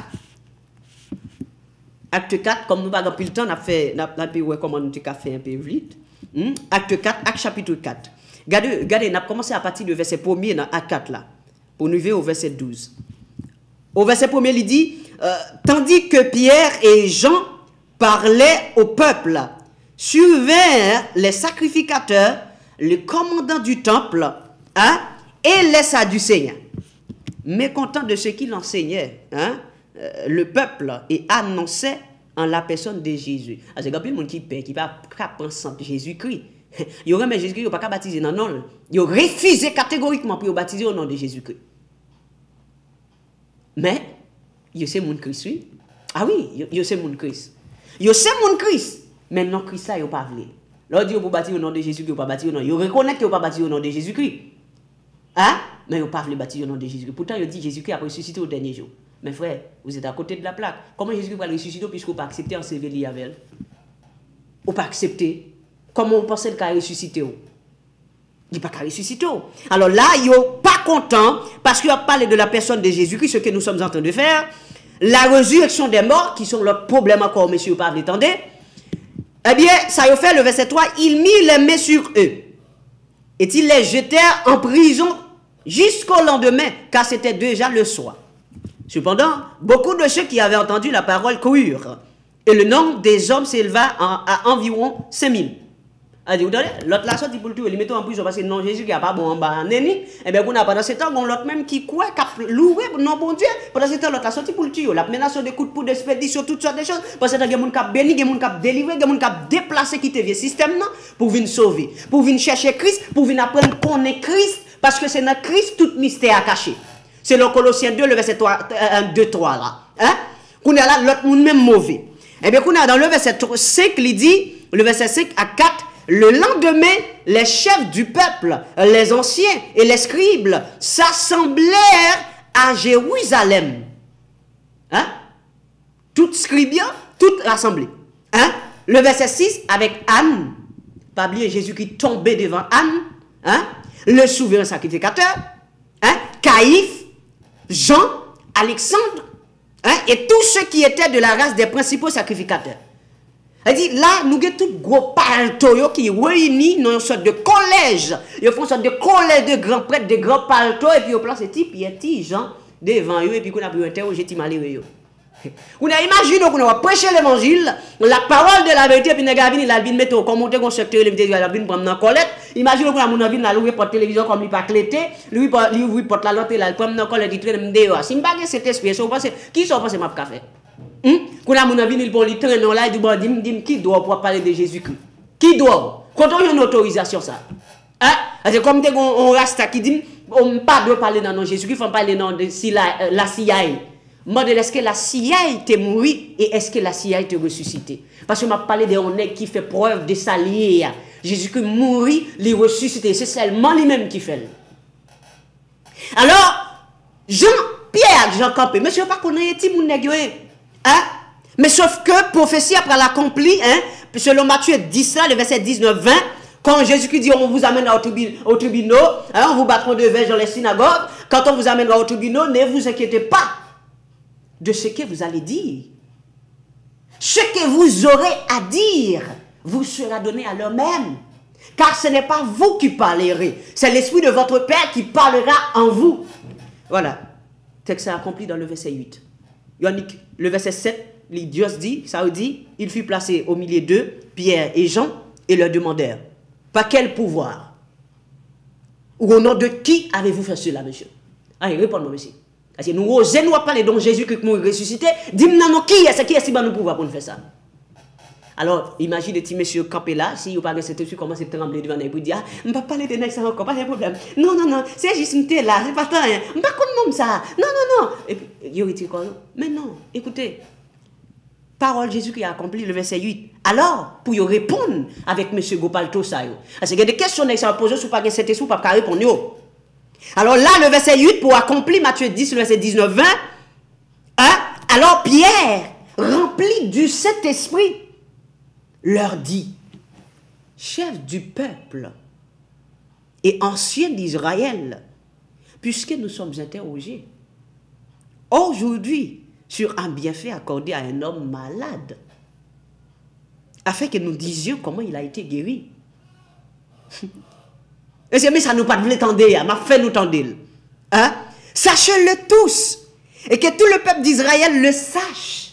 Acte quatre, comme nous n'avons pas plus le temps, on a fait, on a pu voir comment nous avons fait un peu vite. Hmm? Acte quatre, acte chapitre quatre. Regardez, regardez, on a commencé à partir du verset premier dans acte quatre là, pour nous arriver au verset douze. Au verset premier, il dit, euh, tandis que Pierre et Jean parlaient au peuple, survinrent les sacrificateurs, le commandant du temple, hein, et les Sadducéens. Mécontents de ce qu'il enseignait, hein, euh, le peuple et annonçait en la personne de Jésus. C'est quand même qui qui va prendre Jésus-Christ. Il y aurait mais Jésus-Christ, il ne pas baptiser non non. Il refusé catégoriquement pour baptiser au nom de Jésus-Christ. Mais il c'est mon Christ oui. Ah oui, il c'est mon Christ. Il c'est mon Christ. Mais non Christ là il pas voulu. Là dit pour baptiser au nom de Jésus-Christ, il pas baptiser au nom. Il reconnaît qu'il pas baptiser au nom de Jésus-Christ. Hein? Mais il pas voulu baptiser au nom de Jésus-Christ. Pourtant il dit Jésus-Christ a ressuscité au dernier jour. Mes frères, vous êtes à côté de la plaque. Comment Jésus va ressusciter puisque vous pas accepté en sévéli avec elle? Vous pas accepté? Comment vous pensez qu'il a ressuscité? Il n'a pas ressuscité. Alors là, il n'est pas content parce qu'il a parlé de la personne de Jésus-Christ, ce que nous sommes en train de faire. La résurrection des morts, qui sont leur problème encore, messieurs, vous pas attendez. Eh bien, ça a fait le verset trois. Il mit les mains sur eux. Et ils les jetèrent en prison jusqu'au lendemain, car c'était déjà le soir. Cependant, beaucoup de ceux qui avaient entendu la parole coururent, et le nombre des hommes s'éleva à environ cinq mille. A dit, vous donnez, l'autre là sorti pour le tuer, il met en prison parce que non, Jésus qui n'a pas bon en bas, et bien, pendant ce temps, l'autre même qui croit, qui a loué, non, bon Dieu, pendant ce temps, l'autre là sorti pour le tuer, la menace des coups de poudre, d'expédition, toutes sortes de choses, parce que il y a des gens qui ont béni, il y a des gens qui ont délivré, il y a des gens qui ont déplacé qui te vient système, pour venir sauver, pour venir chercher Christ, pour venir apprendre qu'on est Christ, parce que c'est dans Christ tout mystère caché. C'est le Colossiens deux, le verset deux, trois là. Hein? Qu'on a là, l'autre monde même mauvais. Et bien, qu'on a dans le verset cinq, il dit, le verset cinq à quatre, le lendemain, les chefs du peuple, les anciens et les scribes s'assemblèrent à Jérusalem. Hein? Toutes scribes, toutes rassemblées. Hein? Le verset six, avec Anne, pas oublier Jésus qui tombait devant Anne, hein? Le souverain sacrificateur, hein? Caïphe, Jean, Alexandre, hein? Et tous ceux qui étaient de la race des principaux sacrificateurs. Elle dit, là, nous avons tout gros palto qui réunis dans une sorte de collège. Ils font une sorte de collège de grands prêtres, de grands palto, et puis ils placent ces types, il y a des gens devant eux, et puis qu'on a pu interroger les malheureux. On a imaginé qu'on a prêché l'évangile, la parole de la vérité, puis on a vu, il a vu mettre au commentaire qu'on secteur, il a vu prendre dans colette. Imaginez qu'on a mon avis, il a ouvert porte télévision comme il pas clété, lui il ouvre porte la lampe, il a prendre dans colette, il traîne dehors. Si je pas cet esprit, qui sont pensés m'a café? Qu'on a mon avis, il prend il traîne là, il dit bon, dis qui doit pour parler de Jésus-Christ? Qui doit? Quand on a une autorisation ça. Hein? C'est comme on rasta qui dit on pas doit parler dans non Jésus-Christ, il faut parler dans la C I A. Modèle, est-ce que la C I A était morte et est-ce que la C I A était ressuscitée? Parce que je m'a parlé de on qui fait preuve de sa liée. Jésus-Christ mourit, il ressuscité. C'est seulement lui-même qui fait. Alors, Jean-Pierre, Jean Campé, monsieur, pas qu'on ait petit moun hein? Mais sauf que prophétie après l'accompli, hein? Selon Matthieu dix, là, le verset dix-neuf vingt, quand Jésus-Christ dit on vous amène au, tribu, au tribunal, hein, on vous battra de verge dans les synagogues, quand on vous amènera au tribunal, ne vous inquiétez pas de ce que vous allez dire. Ce que vous aurez à dire vous sera donné à l'homme-même. Car ce n'est pas vous qui parlerez, c'est l'Esprit de votre Père qui parlera en vous. Voilà. Texte accompli dans le verset huit. Yannick, le verset sept, Dieu dit, ça veut dire, il fut placé au milieu d'eux, Pierre et Jean, et leur demandèrent, par quel pouvoir ou au nom de qui avez-vous fait cela, monsieur? Allez, répondez-moi, monsieur. Parce que nous osons nous parler de Jésus-Christ qui est ressuscité. Dis-moi, non, qui est-ce qui est-ce qui va nous pouvoir pour nous faire ça? Alors, imaginez des petits messieurs campés là, si vous parlez de cet monsieur, comment c'est trembler devant les pour dire, je ne vais pas parler de ça encore, pas de problème. Non, non, non, c'est juste une là, c'est pas ça. Je ne vais pas connaître ça. Non, non, non. Et puis, il y a quoi? Mais non, écoutez. Parole Jésus qui a accompli le verset huit. Alors, pour y répondre avec M. Gopalto, ça, parce qu'il y a des questions qui sont posées sur pas que c'était sous, pas qu'à répondre. Alors là, le verset huit, pour accomplir Matthieu dix, le verset dix-neuf vingt, hein? Alors Pierre, rempli du Saint-Esprit, leur dit, chef du peuple et ancien d'Israël, puisque nous sommes interrogés aujourd'hui sur un bienfait accordé à un homme malade, afin que nous disions comment il a été guéri. Mais ça nous pas de l'étendre, m'a fait nous tendre. Hein? Sachez-le tous, et que tout le peuple d'Israël le sache.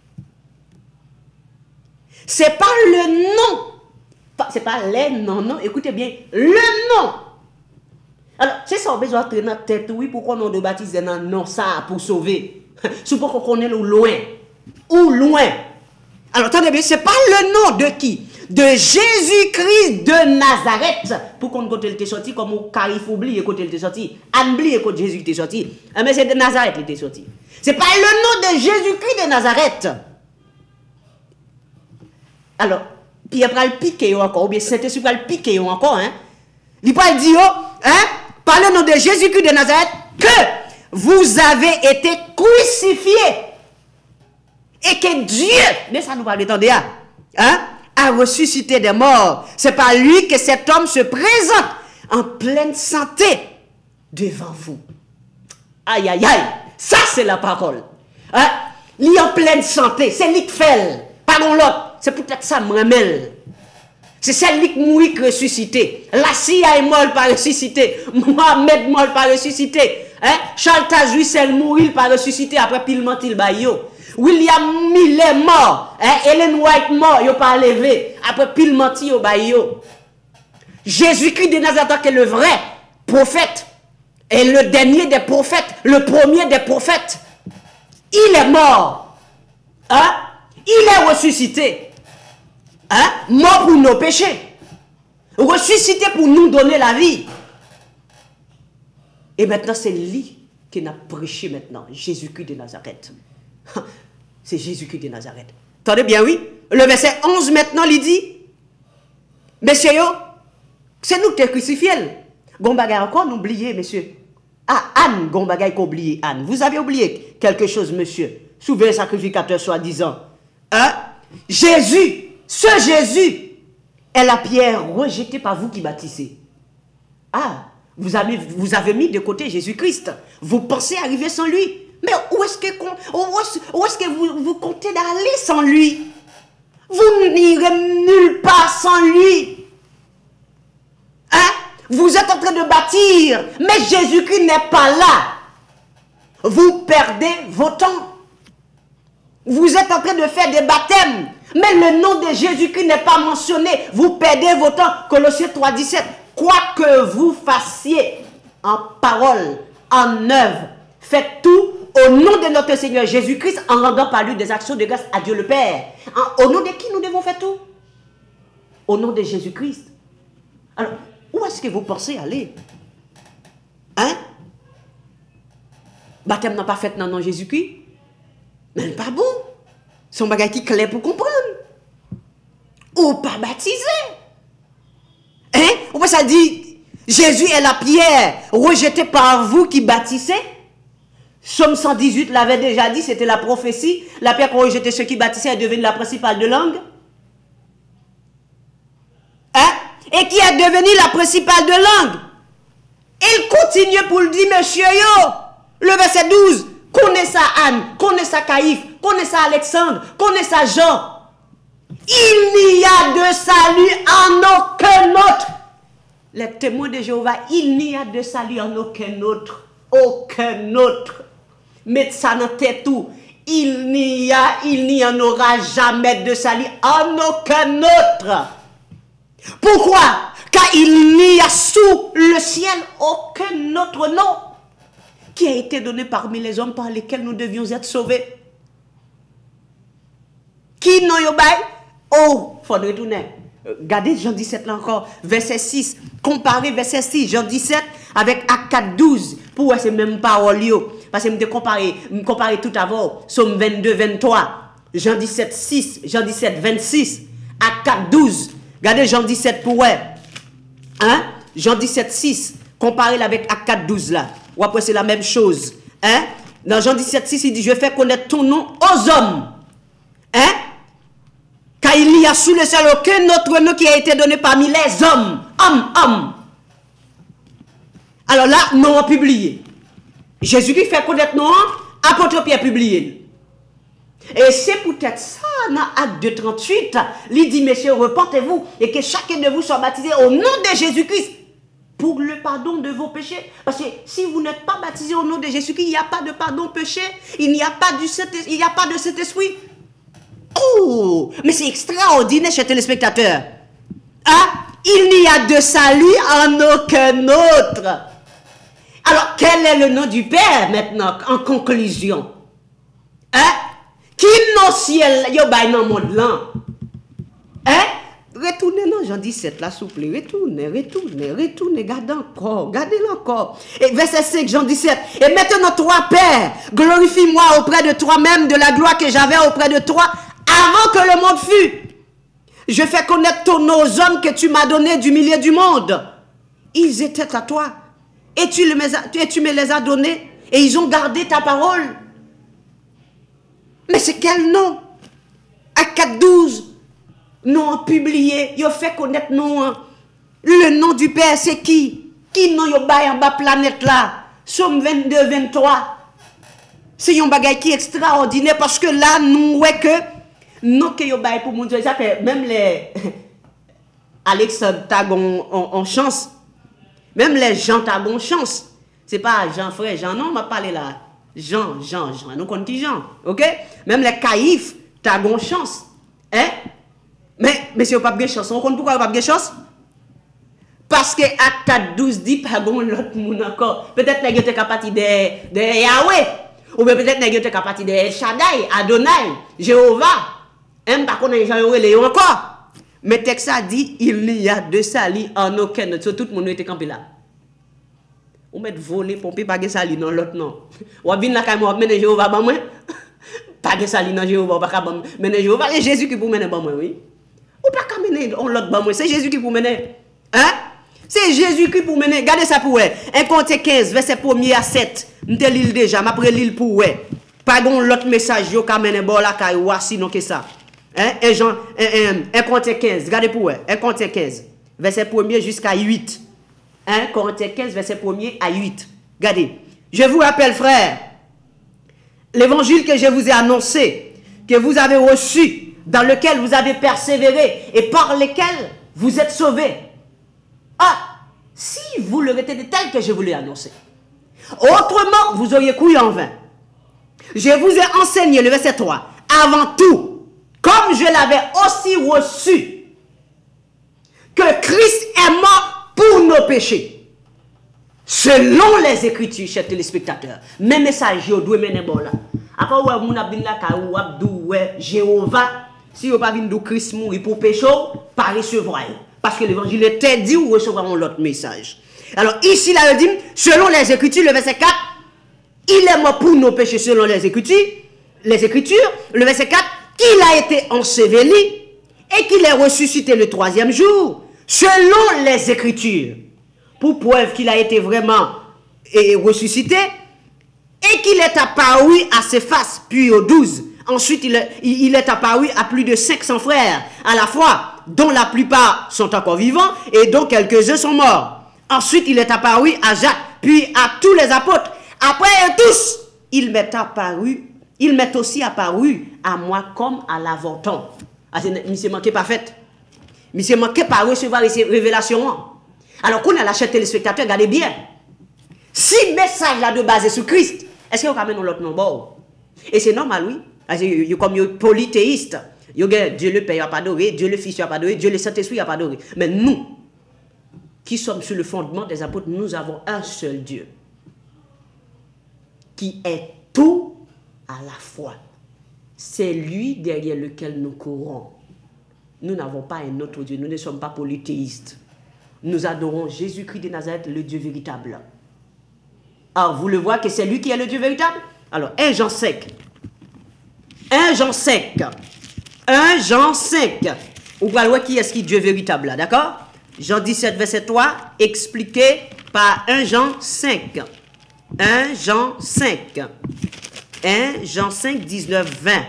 C'est pas le nom, c'est pas les noms, non, écoutez bien, le nom. Alors, c'est ça, on a besoin de traîner notre tête, oui, pourquoi on de baptiser dans le nom ça pour sauver? C'est pour qu'on connaisse où loin. Où loin. Alors, attendez bien, c'est pas le nom de qui? De Jésus-Christ de Nazareth. Pour qu'on côté il était sorti, comme au Carif oublie côté il était sorti. Anne oublie côté Jésus était sorti. Mais c'est de Nazareth il était sorti. C'est pas le nom de Jésus-Christ de Nazareth. Alors, Pierre va le piquer encore, ou bien Saint-Esprit va le piquer encore, hein. Il va dire, hein, par le nom de Jésus-Christ de Nazareth, que vous avez été crucifiés. Et que Dieu, mais ça nous va l'étendre, hein, a ressuscité des morts. C'est par lui que cet homme se présente en pleine santé devant vous. Aïe, aïe, aïe. Ça, c'est la parole. Hein? Il est en pleine santé. C'est lui qui fait. Pardon l'autre. C'est peut-être ça, Mramel. C'est celle qui mourit qui ressuscité. La C I A est morte par ressuscité. Mohamed mort par ressuscité. Hein? Charles Tazoui, celle mourit par ressuscité après pile mentil bayo. William Millet mort. Hein? Ellen White mort, il pas levé. Après pile mentil bayo. Jésus-Christ de Nazareth est le vrai prophète. Et le dernier des prophètes. Le premier des prophètes. Il est mort. Hein? Il est ressuscité. Hein? Mort pour nos péchés. Ressuscité pour nous donner la vie. Et maintenant, c'est lui qui n'a prêché maintenant, Jésus-Christ de Nazareth. C'est Jésus-Christ de Nazareth. Attendez bien, oui. Le verset onze maintenant, il dit, messieurs, c'est nous qui crucifié. Gombagay encore, n'oubliez, messieurs. Ah, Anne, Gombagay, oublié, Anne. Vous avez oublié quelque chose, monsieur. Souverain sacrificateur soi-disant. Hein? Jésus, ce Jésus, est la pierre rejetée par vous qui bâtissez. Ah, vous avez, vous avez mis de côté Jésus-Christ. Vous pensez arriver sans lui. Mais où est-ce que, où est-ce, où est-ce que vous, vous comptez d'aller sans lui? Vous n'irez nulle part sans lui. Hein? Vous êtes en train de bâtir, mais Jésus-Christ n'est pas là. Vous perdez vos temps. Vous êtes en train de faire des baptêmes, mais le nom de Jésus-Christ n'est pas mentionné. Vous perdez vos temps. Colossiens trois, dix-sept. Quoi que vous fassiez en parole, en œuvre, faites tout au nom de notre Seigneur Jésus-Christ en rendant par lui des actions de grâce à Dieu le Père. En, au nom de qui nous devons faire tout? Au nom de Jésus-Christ. Alors, où est-ce que vous pensez aller? Hein? Baptême n'a pas fait dans le nom de Jésus-Christ? Mais pas bon. C'est un bagage qui est clair pour comprendre. Ou pas baptisé. Hein? Ou pas ça dit, Jésus est la pierre rejetée par vous qui bâtissez. Somme cent dix-huit l'avait déjà dit, c'était la prophétie. La pierre qu'on rejetait ceux qui bâtissaient est devenue la principale de langue. Hein? Et qui est devenue la principale de langue. Il continue pour le dire, monsieur yo. Le verset douze. Connaissez Anne, connaissez Caïphe, connaissez Alexandre, connaissez Jean. Il n'y a de salut en aucun autre. Les témoins de Jéhovah, il n'y a de salut en aucun autre. Aucun autre. Mettez ça dans tête tout. Il n'y a, il n'y en aura jamais de salut en aucun autre. Pourquoi? Car il n'y a sous le ciel aucun autre nom qui a été donné parmi les hommes par lesquels nous devions être sauvés. Qui n'ont eu bail? Oh, il faut retourner. Regardez Jean dix-sept là encore, verset six. Comparez verset six, Jean dix-sept avec Acte quatre, douze. Pour ces mêmes paroles. Parce que je me comparer, me comparer tout avant. Somme vingt-deux, vingt-trois. Jean dix-sept, six. Jean dix-sept, vingt-six. Acte quatre, douze. Regardez Jean dix-sept pour ouais. Hein? Jean dix-sept, six. Comparez avec Acte quatre, douze là. Ou après c'est la même chose. Hein? Dans Jean dix-sept, six, il dit, je fais connaître ton nom aux hommes. Hein? Car il n'y a sous le ciel aucun autre nom qui a été donné parmi les hommes. Hommes, hommes. Alors là, nom a publié. Jésus-Christ fait connaître nom, apôtre Pierre publié. Et c'est peut-être ça, dans Acte deux, trente-huit, il dit, messieurs, repentez-vous et que chacun de vous soit baptisé au nom de Jésus-Christ pour le pardon de vos péchés. Parce que si vous n'êtes pas baptisé au nom de Jésus-Christ, il n'y a pas de pardon péché, il n'y a pas du il n'y a pas de cet esprit. Oh, mais c'est extraordinaire, chers téléspectateurs. Hein? Il n'y a de salut en aucun autre. Alors, quel est le nom du Père maintenant, en conclusion? Hein? Qui non ciel, yo bay dans le monde là? Hein? Retournez dans Jean dix-sept, là, s'il vous plaît. Retournez, retournez, retournez, gardez encore, gardez-le encore. Et verset cinq, Jean dix-sept. Et maintenant, toi, Père, glorifie-moi auprès de toi-même de la gloire que j'avais auprès de toi avant que le monde fût. Je fais connaître ton nom aux hommes que tu m'as donnés du milieu du monde. Ils étaient à toi. Et tu, le, et tu me les as donnés. Et ils ont gardé ta parole. Mais c'est quel nom? À quatre douze. Nom publié. Ils ont fait connaître nom. Le nom du Père, c'est qui? Qui non yo bay en bas planète là? Somme vingt-deux, vingt-trois. C'est un bagage qui est extraordinaire parce que là, nous voyons que non que yo bay pour mon Dieu. Ça fait même les Alexandre Tagon en chance. Même les gens Tagon chance. C'est pas Jean frère, Jean non, on m'a parlé là. Jean, Jean, Jean. Nous connaissons Jean. OK? Même les Caïphes Tagon chance. Hein? Mais, mais si vous n'avez pas de chance, on compte pourquoi vous n'avez pas de chance? Parce que Acte quatre douze dit pas bon l'autre monde encore. Peut-être que vous êtes capable de, de Yahweh. Ou peut-être que vous êtes capable de El Shaddai, Adonai, Jéhovah. Même pas qu'on a Jean encore. Mais texte a dit il n'y a de salut en aucun autre. Tout le monde était campé là. Ou mettre voler, pomper, pas de sali dans l'autre non. Ou bien la caille, ou mener Jéhovah, bah moi. Pas de sali dans Jéhovah, pas qu'à mener Jéhovah. C'est Jésus qui pour mener, bah moi, oui. Ou pas qu'à mener l'autre, bah moi. C'est Jésus qui pour mener. Hein? C'est Jésus qui pour mener. Regardez ça pour ouais. un Corinthiens quinze, verset premier à sept. M'te l'île déjà, m'après l'île pour ouais. Pas gon l'autre message, yo ka mène bon la caille, ou sinon que ça. Hein? un Jean, un Corinthiens quinze, regardez pour ouais. un Corinthiens quinze, verset premier jusqu'à huit. un Corinthiens quinze, verset premier à huit. Regardez. Je vous rappelle, frères, l'évangile que je vous ai annoncé, que vous avez reçu, dans lequel vous avez persévéré et par lequel vous êtes sauvés. Ah, si vous le retenez tel que je vous l'ai annoncé. Autrement, vous auriez couru en vain. Je vous ai enseigné, le verset trois, avant tout, comme je l'avais aussi reçu, que Christ est mort pour nos péchés. Selon les Écritures, chers téléspectateurs, mes messages, je dois mener bon là. Après, vous avez dit que vous avez dit Jéhovah, si vous n'avez pas dit Christ mourir pour péché, pas recevoir. Parce que l'évangile était dit ou recevoir l'autre message. Alors ici, là, il dit, selon les Écritures, le verset quatre, il est mort pour nos péchés selon les Écritures, les Écritures, le verset quatre, qu'il a été enseveli et qu'il est ressuscité le troisième jour, selon les Écritures, pour preuve qu'il a été vraiment et, ressuscité, et qu'il est apparu à ses faces, puis aux douze. Ensuite, il est, il est apparu à plus de cinq cents frères à la fois, dont la plupart sont encore vivants et dont quelques-uns sont morts. Ensuite, il est apparu à Jacques, puis à tous les apôtres. Après eux tous, il m'est apparu, il m'est aussi apparu à moi comme à l'avant-temps. Ah, monsieur manqué pas fait. Monsieur manqué pas recevoir ces révélations. Alors, qu'on a la chaîne téléspectateur, regardez bien. Si le message là de base est sur Christ, est-ce que vous avez l'autre nom bon? Et c'est normal, oui. Comme vous polythéiste, Dieu le Père n'a pas adoré, Dieu le Fils n'a pas adoré, Dieu le Saint-Esprit n'a pas adoré. Mais nous, qui sommes sur le fondement des apôtres, nous avons un seul Dieu, qui est tout à la fois. C'est lui derrière lequel nous courons. Nous n'avons pas un autre Dieu, nous ne sommes pas polythéistes. Nous adorons Jésus-Christ de Nazareth, le Dieu véritable. Alors, vous le voyez que c'est lui qui est le Dieu véritable? Alors, un Jean cinq. un Jean cinq. un Jean cinq. Vous voyez qui est-ce qui est Dieu véritable là, d'accord? Jean dix-sept, verset trois, expliqué par un Jean cinq. un Jean cinq. un Jean cinq, dix-neuf, vingt.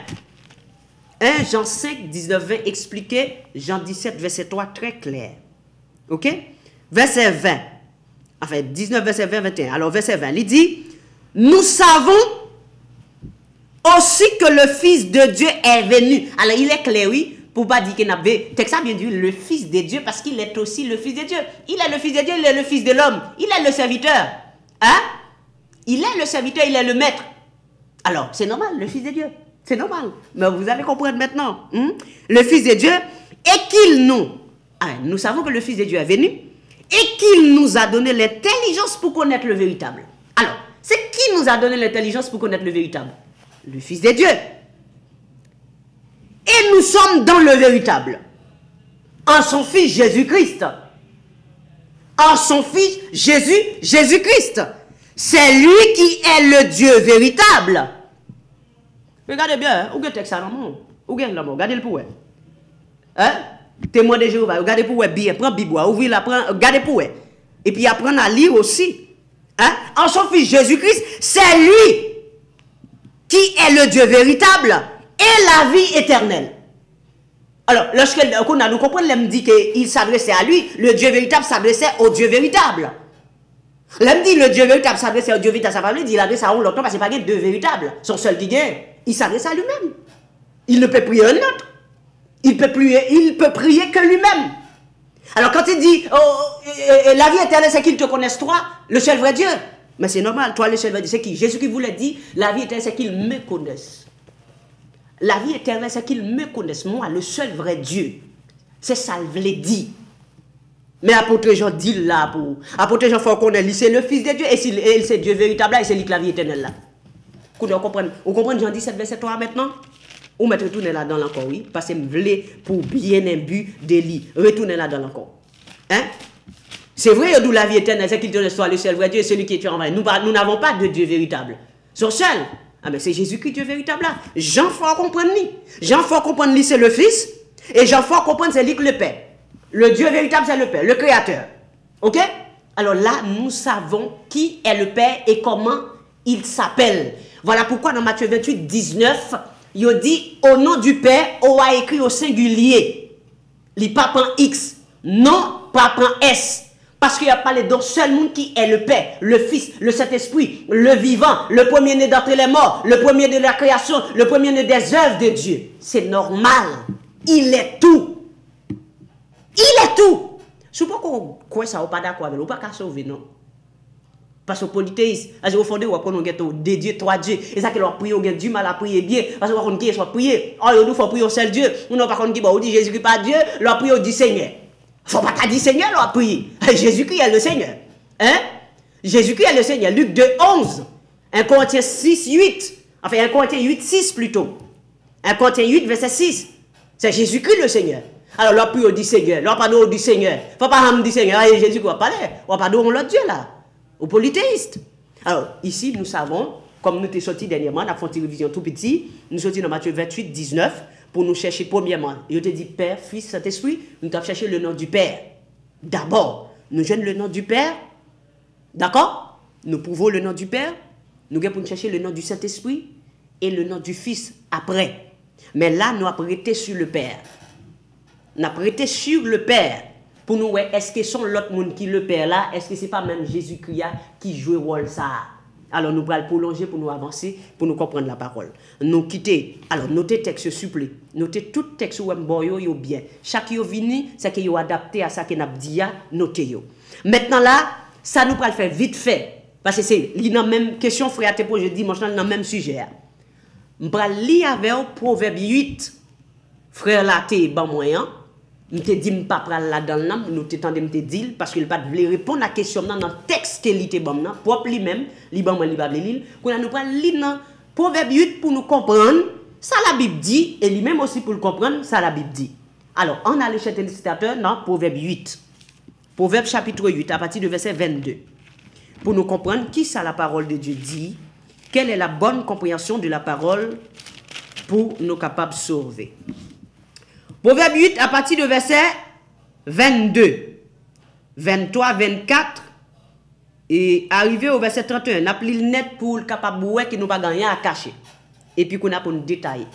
un Jean cinq, dix-neuf, vingt, expliqué Jean dix-sept, verset trois, très clair. Ok? Verset vingt. Enfin, dix-neuf, verset vingt, vingt et un. Alors, verset vingt, il dit, nous savons aussi que le Fils de Dieu est venu. Alors, il est clair, oui, pour ne pas dire qu'il n'a pas... Texte a bien dit le Fils de Dieu, parce qu'il est aussi le Fils de Dieu. Il est le Fils de Dieu, il est le Fils de l'homme. Il est le serviteur. Hein? Il est le serviteur, il est le maître. Alors, c'est normal, le Fils de Dieu. C'est normal. Mais vous allez comprendre maintenant. Hein? Le Fils de Dieu, et qu'il nous... Ah, nous savons que le Fils de Dieu est venu, et qu'il nous a donné l'intelligence pour connaître le véritable. Alors, c'est qui nous a donné l'intelligence pour connaître le véritable? Le Fils de Dieu. Et nous sommes dans le véritable. En son Fils Jésus-Christ. En son Fils Jésus, Jésus-Christ. C'est lui qui est le Dieu véritable. Regardez bien, où est-ce que ça dans le monde? Où est-ce que ça? Regardez le pour. Hein? Témoin de Jéhovah, regardez pour bien, prends Bible, ouvrez la, regardez pour et puis apprendre à lire aussi. Hein? En son Fils Jésus-Christ, c'est lui qui est le Dieu véritable et la vie éternelle. Alors, lorsque on a nous comprenons, il me dit qu'il s'adressait à lui, le Dieu véritable s'adressait au Dieu véritable. L'homme dit le Dieu véritable s'adressait au Dieu véritable, ça ne veut pas dire qu'il adresse à l'autre, parce que ce n'est pas deux véritables. Son seul qui gagne, il s'adresse à lui-même. Il ne peut prier un autre. Il peut prier, il peut prier que lui-même. Alors quand il dit oh, la vie éternelle, c'est qu'il te connaisse toi, le seul vrai Dieu. Mais c'est normal, toi le seul vrai Dieu, c'est qui? Jésus qui vous l'a dit, la vie éternelle, c'est qu'il me connaisse. La vie éternelle, c'est qu'il me connaisse, moi, le seul vrai Dieu. C'est ça, il l'a dit. Mais apôtre Jean dit là pour. Apôtre Jean faut qu'on ait, c'est le Fils de Dieu, et c'est Dieu véritable là, et c'est lui qui la vie éternelle là. Vous comprenez? Vous comprenez Jean dix-sept, verset trois maintenant? Ou mettre retourner là-dedans encore, oui, parce que je voulais pour bien un but de lit. Retourner là-dedans encore. Hein? C'est vrai, d'où la vie éternelle, c'est qu'il te soit le seul vrai Dieu, celui qui est en vrai. Nous nous n'avons pas de Dieu véritable. Son seul. Ah mais c'est Jésus-Christ Dieu véritable là. Jean faut comprendre lui. Jean faut comprendre lui c'est le Fils et Jean faut comprendre c'est lui le Père. Le Dieu véritable c'est le Père, le Créateur. OK? Alors là, nous savons qui est le Père et comment il s'appelle. Voilà pourquoi dans Matthieu vingt-huit, dix-neuf, il dit au nom du Père, on a écrit au singulier. Il pas prend X, non, pas prend S. Parce qu'il y a parlé d'un seul monde qui est le Père, le Fils, le Saint-Esprit, le vivant, le premier-né d'entre les morts, le premier-né de la création, le premier-né des œuvres de Dieu. C'est normal. Il est tout. Il est tout. Si vous ne croyez ça, vous pas d'accord avec vous, pas qu'à sauver, non? Parce que polythéiste, au fond, vous avez des dieux, trois dieux. Et ça, que leur prier, vous avez du mal à prier bien. Parce que vous avez soit prier. Oh, il faut prier au seul Dieu. Ou non, par contre, vous dites Jésus-Christ pas Dieu, leur prier au dit Seigneur. Il ne faut pas dire Seigneur, leur prier. Jésus-Christ est le Seigneur. Hein? Jésus-Christ est le Seigneur. Luc deux, onze. un Corinthiens six, huit. Enfin, un Corinthiens huit, six plutôt. un Corinthiens huit, verset six. C'est Jésus-Christ le Seigneur. Alors, leur prier au dit Seigneur. Leur pas au dit Seigneur. Il ne faut pas dire Seigneur. Ah, Jésus qui va parler. On va pas dire l'autre Dieu là. Aux polythéistes. Alors, ici, nous savons, comme nous sommes sortis dernièrement, nous avons fait une révision tout petit, nous sommes sortis dans Matthieu vingt-huit, dix-neuf, pour nous chercher premièrement. Il te dit Père, Fils, Saint-Esprit, nous avons cherché le nom du Père. D'abord, nous cherchons le nom du Père. D'accord? Nous prouvons le nom du Père. Nous allons pour chercher le nom du Saint-Esprit et le nom du Fils après. Mais là, nous avons prêté sur le Père. Nous avons prêté sur le Père. Pour nous, est-ce que c'est l'autre monde qui le Père là? Est-ce que ce n'est pas même Jésus-Christ qui joue le rôle ça? Alors nous allons prolonger pour nous avancer, pour nous comprendre la parole. Nous quitter. Alors notez texte supplé. Notez tout texte où vous yo bien. Chaque yo vini, c'est que yo adapté à ça que n'a dit, notez yo. Maintenant là, ça nous va le faire vite fait. Parce que c'est la même question, frère, pour je dimanche dans le même sujet. Je vais lire avec Proverbe huit. Frère là, t'es bon moyen. Je te dis pas prendre là dans l'âme, nous t'entendons me dire parce qu'il pas de répondre à la question dans le texte qu'il était bon là, propre lui-même, li bon moi li pas lire, qu'on nous prend lire dans Proverbe huit pour nous comprendre ça la Bible dit et lui-même aussi pour le comprendre ça la Bible dit. Alors, on a le chef téléspectateur dans Proverbe huit. Proverbe chapitre huit à partir du verset vingt-deux. Pour nous comprendre qui ça la parole de Dieu dit, quelle est la bonne compréhension de la parole pour nous capables de sauver. Proverbe huit à partir du verset vingt-deux, vingt-trois, vingt-quatre et arrivé au verset trente et un, n'a pris le net pour le capable de voir qu'il nous pas gagné à cacher. Et puis qu'on a pour nous détailler.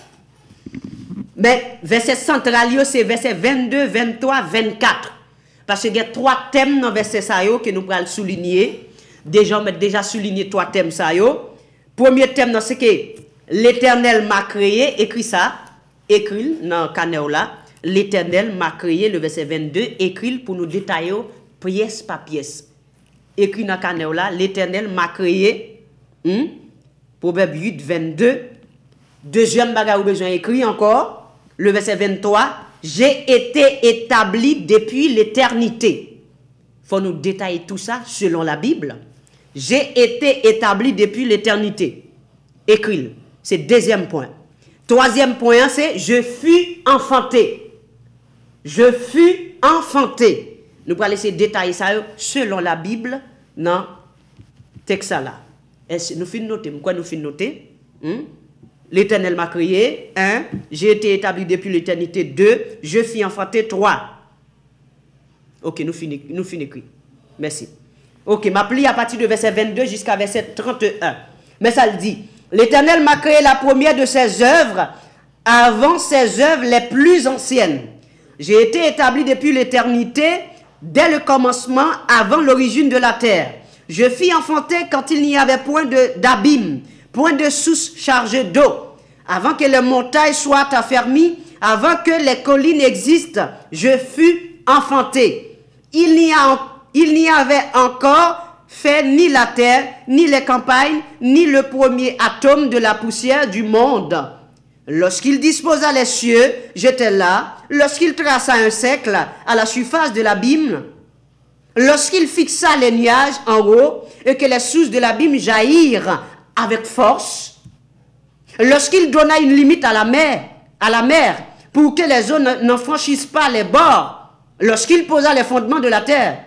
Mais verset central, c'est verset vingt-deux, vingt-trois, vingt-quatre. Parce qu'il y a trois thèmes dans verset ça que nous pourrons souligner. Déjà, on a déjà souligné trois thèmes ça. Premier thème, c'est que l'Éternel m'a créé, écrit ça. Écrit dans le là, l'Éternel m'a créé, le verset vingt-deux, écrit pour nous détailler pièce par pièce. Écrit dans le là, l'Éternel m'a créé, hmm? Proverbe huit, vingt-deux. Deuxième bagarre, besoin écrit encore, le verset vingt-trois, j'ai été établi depuis l'éternité. Il faut nous détailler tout ça selon la Bible. J'ai été établi depuis l'éternité. Écrit, c'est deuxième point. Troisième point, c'est je fus enfanté. Je fus enfanté. Nous allons laisser détailler ça selon la Bible dans le texte là. Nous finissons noter. Pourquoi nous finissons noter? Hmm? L'Éternel m'a créé. Un. J'ai été établi depuis l'éternité. Deux. Je fus enfanté. Trois. Ok, nous finissons. Nous finissons. Merci. Ok, m'a pli à partir de verset vingt-deux jusqu'à verset trente et un. Mais ça le dit. L'Éternel m'a créé la première de ses œuvres avant ses œuvres les plus anciennes. J'ai été établi depuis l'éternité, dès le commencement, avant l'origine de la terre. Je fus enfanté quand il n'y avait point d'abîme, point de source chargée d'eau. Avant que les montagnes soient affermies, avant que les collines existent, je fus enfanté. Il n'y a, il n'y avait encore fait ni la terre, ni les campagnes, ni le premier atome de la poussière du monde. Lorsqu'il disposa les cieux, j'étais là. Lorsqu'il traça un cercle à la surface de l'abîme, lorsqu'il fixa les nuages en haut et que les sources de l'abîme jaillirent avec force, lorsqu'il donna une limite à la mer, à la mer pour que les eaux n'en franchissent pas les bords, lorsqu'il posa les fondements de la terre,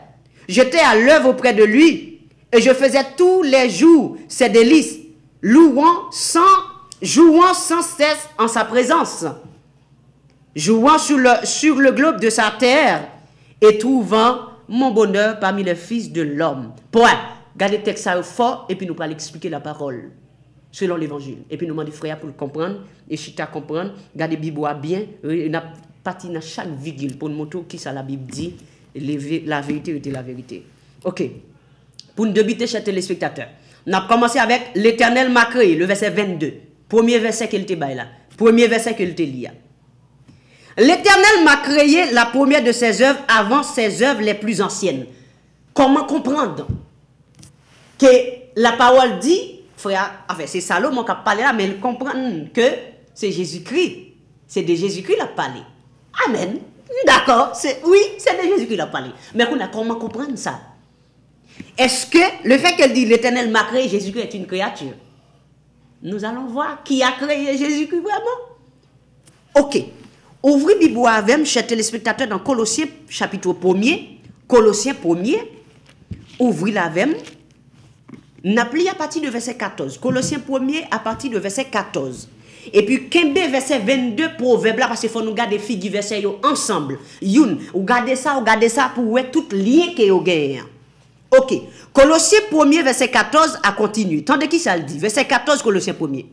J'étais à l'œuvre auprès de lui et je faisais tous les jours ses délices, louant sans, jouant sans cesse en sa présence, jouant sur le, sur le globe de sa terre et trouvant mon bonheur parmi les fils de l'homme. Point. Gardez le texte ça fort et puis nous allons expliquer la parole selon l'évangile. Et puis nous demandons frère pour le comprendre et chita comprendre. Gardez la Bible bien. On a parti dans chaque virgule pour nous montrer qui ça la Bible dit. La vérité était la vérité. Ok. Pour nous débiter, chers téléspectateurs, on a commencé avec l'Éternel m'a créé, le verset vingt-deux. Premier verset qu'il était là. Premier verset qu'il était lié. L'Éternel m'a créé la première de ses œuvres avant ses œuvres les plus anciennes. Comment comprendre que la parole dit, frère, enfin, c'est Salomon qui a parlé là, mais il comprend que c'est Jésus-Christ. C'est de Jésus-Christ qui a parlé. Amen. D'accord. Oui, c'est de Jésus-Christ qui a parlé. Mais comment comprendre ça? Est-ce que le fait qu'elle dit l'Éternel m'a créé, Jésus-Christ est une créature? Nous allons voir qui a créé Jésus-Christ vraiment. Ok. Ouvrez Bible avec, chers téléspectateurs, dans Colossiens chapitre premier. Colossiens premier. Ouvrez la avec. N'appelez à partir de verset quatorze. Colossiens premier à partir de verset quatorze. Et puis, Kembe verset vingt-deux, proverbe là, parce qu'il faut nous garder figure verset ensemble. Youn, ou gardez ça, ou gardez ça pour voir tout lien que vous gagnez. Ok. Colossiens premier, verset quatorze, à continuer. Tandis qui ça le dit? Verset quatorze, Colossiens premier.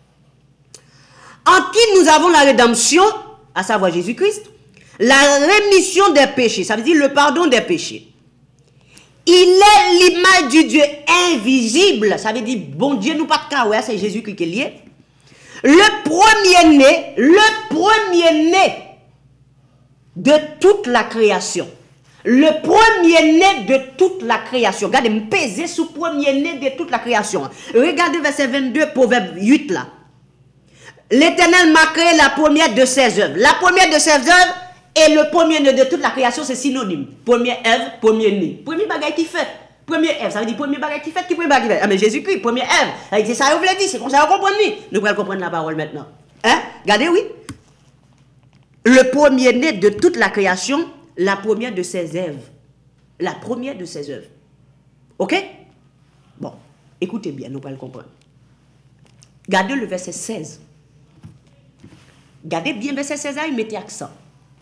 En qui nous avons la rédemption, à savoir Jésus-Christ, la rémission des péchés, ça veut dire le pardon des péchés. Il est l'image du Dieu invisible, ça veut dire, bon Dieu, nous pas de cas, c'est Jésus-Christ qui est lié. Le premier-né, le premier-né de toute la création. Le premier-né de toute la création. Regardez, me peser sous premier-né de toute la création. Regardez verset vingt-deux, proverbe huit là. L'Éternel m'a créé la première de ses œuvres. La première de ses œuvres et le premier-né de toute la création, c'est synonyme. Première œuvre, premier-né. Premier bagage qui fait. Première œuvre, ça veut dire premier bagage qui fait, qui premier bagage qui fait. Ah mais Jésus-Christ, première œuvre. C'est ça que vous voulez dire, c'est comme ça que vous comprenez. Nous allons comprendre la parole maintenant. Hein? Regardez, oui. Le premier-né de toute la création, la première de ses œuvres. La première de ses œuvres. Ok? Bon, écoutez bien, nous allons comprendre. Regardez le verset seize. Regardez bien verset seize, il mettez accent.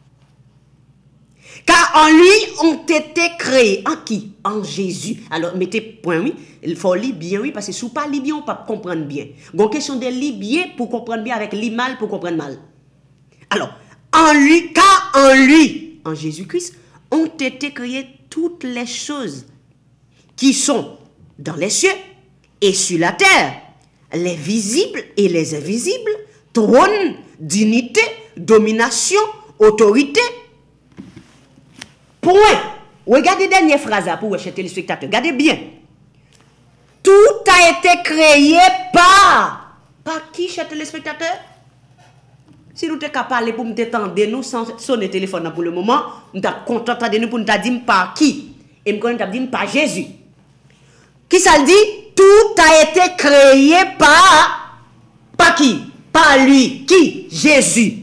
Car en lui ont été créés. En qui? En Jésus. Alors, mettez point oui. Il faut lire bien oui, parce que si vous ne parlez bien, on ne peut pas comprendre bien. Donc, question de lire bien pour comprendre bien, avec lire mal pour comprendre mal. Alors, en lui, car en lui, en Jésus-Christ, ont été créées toutes les choses qui sont dans les cieux et sur la terre, les visibles et les invisibles, trône, dignité, domination, autorité. Point. Regardez la dernière phrase pour les téléspectateurs. Regardez bien. Tout a été créé par. Par qui, chers téléspectateurs? Si nous sommes capables pour nous t'entendre, nous sans sonner le téléphone pour le moment, nous sommes contents de nous pour nous dire par qui? Et nous sommes dire par Jésus. Qui ça dit? Tout a été créé par. Par qui? Par lui. Qui? Jésus.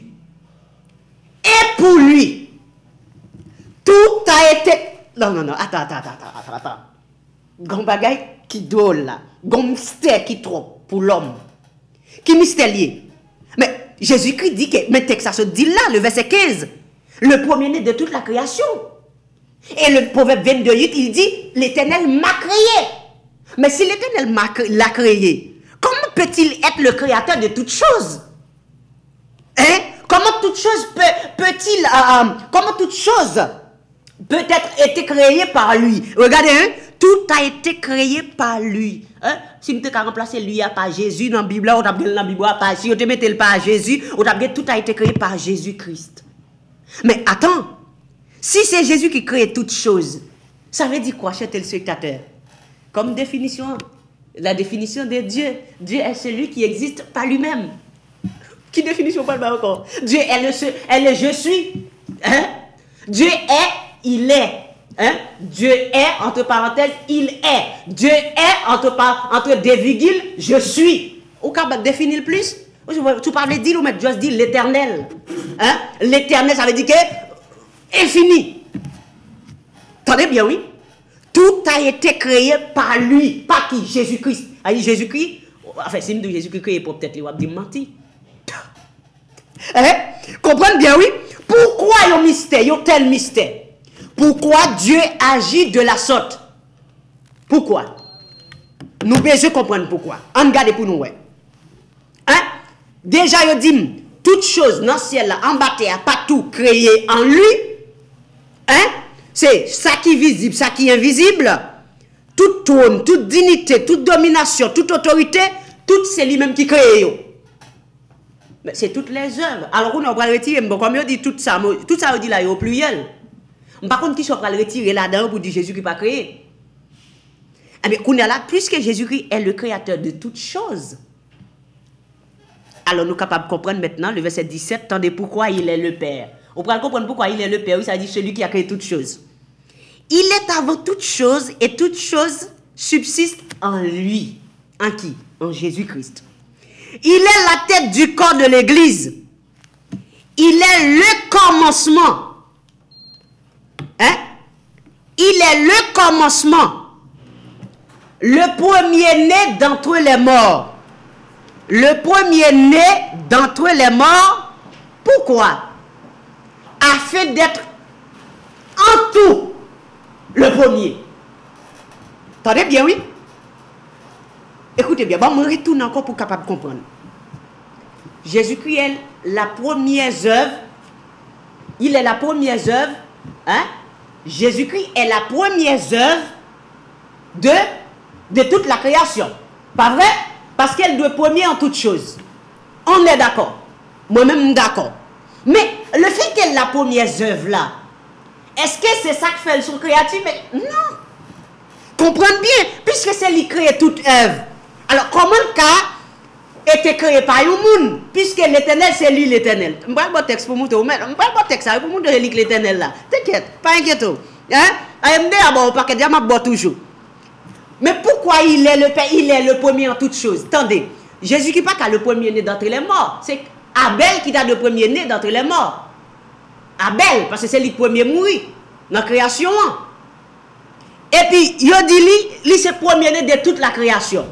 Et pour lui. Tout a été... Non, non, non, attends, attends, attends, attends, attends. Gon bagay qui drôle là. Gon mystère qui trop pour l'homme. Qui mystère lié. Mais Jésus-Christ dit que... Mais texte ça se dit là, le verset quinze. Le premier-né de toute la création. Et le proverbe vingt-deux, il dit, l'Éternel m'a créé. Mais si l'Éternel l'a créé, comment peut-il être le créateur de toutes choses? Hein? Comment toute chose peut, peut-il... Euh, comment toute chose... peut-être été créé par lui. Regardez, hein? Tout a été créé par lui. Hein? Si nous avons remplacé lui par Jésus dans la Bible, on a dans la Bible par si on te mettait le par Jésus, on a tout a été créé par Jésus-Christ. Mais attends, si c'est Jésus qui crée toutes choses, ça veut dire quoi, cher téléspectateur? Comme définition, la définition de Dieu, Dieu est celui qui existe par lui-même. Qui définition parle encore? Dieu est le, est le je suis. Hein? Dieu est, il est. Hein? Dieu est, entre parenthèses, il est. Dieu est, entre, entre des virgules, je suis. Ou quand on définit le plus? Tu parles de dire, ou mais juste dire l'éternel. Hein? L'éternel, ça veut dire que infini. Attendez bien, oui. Tout a été créé par lui. Par qui? Jésus-Christ. A dit Jésus-Christ. Enfin, si nous Jésus-Christ créé pour peut-être les dire mentir. Hein? Comprenez bien, oui? Pourquoi il y a un mystère? Il y a tel mystère. Pourquoi Dieu agit de la sorte? Pourquoi? Nous besoin comprendre pourquoi. On regarde pour nous. Ouais. Hein? Déjà, il dit, toute chose dans le ciel, là, en bas, pas tout créé en lui. Hein? C'est ça qui est visible, ça qui est invisible. Toute trône, toute dignité, toute domination, toute autorité, tout c'est lui-même qui crée. C'est toutes les œuvres. Alors, on va retirer, bon, comme on dit tout ça, tout ça, on dit là, au pluriel. Par contre, qui sont va retirer là-dedans pour dire Jésus qui n'a pas créé? Eh bien, qu'on est là, puisque Jésus-Christ est le créateur de toutes choses. Alors, nous sommes capables de comprendre maintenant le verset dix-sept, attendez, pourquoi il est le Père. On peut comprendre pourquoi il est le Père, oui, ça dit celui qui a créé toutes choses. Il est avant toutes choses et toutes choses subsistent en lui. En qui? En Jésus-Christ. Il est la tête du corps de l'Église. Il est le commencement. Hein? Il est le commencement. Le premier-né d'entre les morts. Le premier-né d'entre les morts. Pourquoi? Afin d'être en tout le premier. Attendez bien, oui? Écoutez bien, bon, je retourne encore pour capable de comprendre. Jésus-Christ est la première œuvre. Il est la première œuvre. Hein? Jésus-Christ est la première œuvre de, de toute la création. Pas vrai? Parce qu'elle doit premier en toutes choses. On est d'accord. Moi-même, d'accord. Mais le fait qu'elle est la première œuvre là, est-ce que c'est ça qui fait son créatif? Non. Comprenez bien, puisque c'est lui qui crée toute œuvre. Alors, comment le cas était créé par un monde? Puisque l'éternel, c'est lui l'éternel. Je vais vous un texte pour vous. Je vais vous un texte pour vous donner l'éternel là. T'inquiète, pas inquiète. Hein? A M D, bon, pas que diamant boit toujours. Mais pourquoi il est le Père? Il est le premier en toutes choses. Attendez, Jésus qui pas qu'à le premier né d'entre les morts. C'est Abel qui a le premier né d'entre les morts. Abel, parce que c'est lui le premier mourir dans la création. Et puis, il dit lui, lui c'est le premier né de toute la création.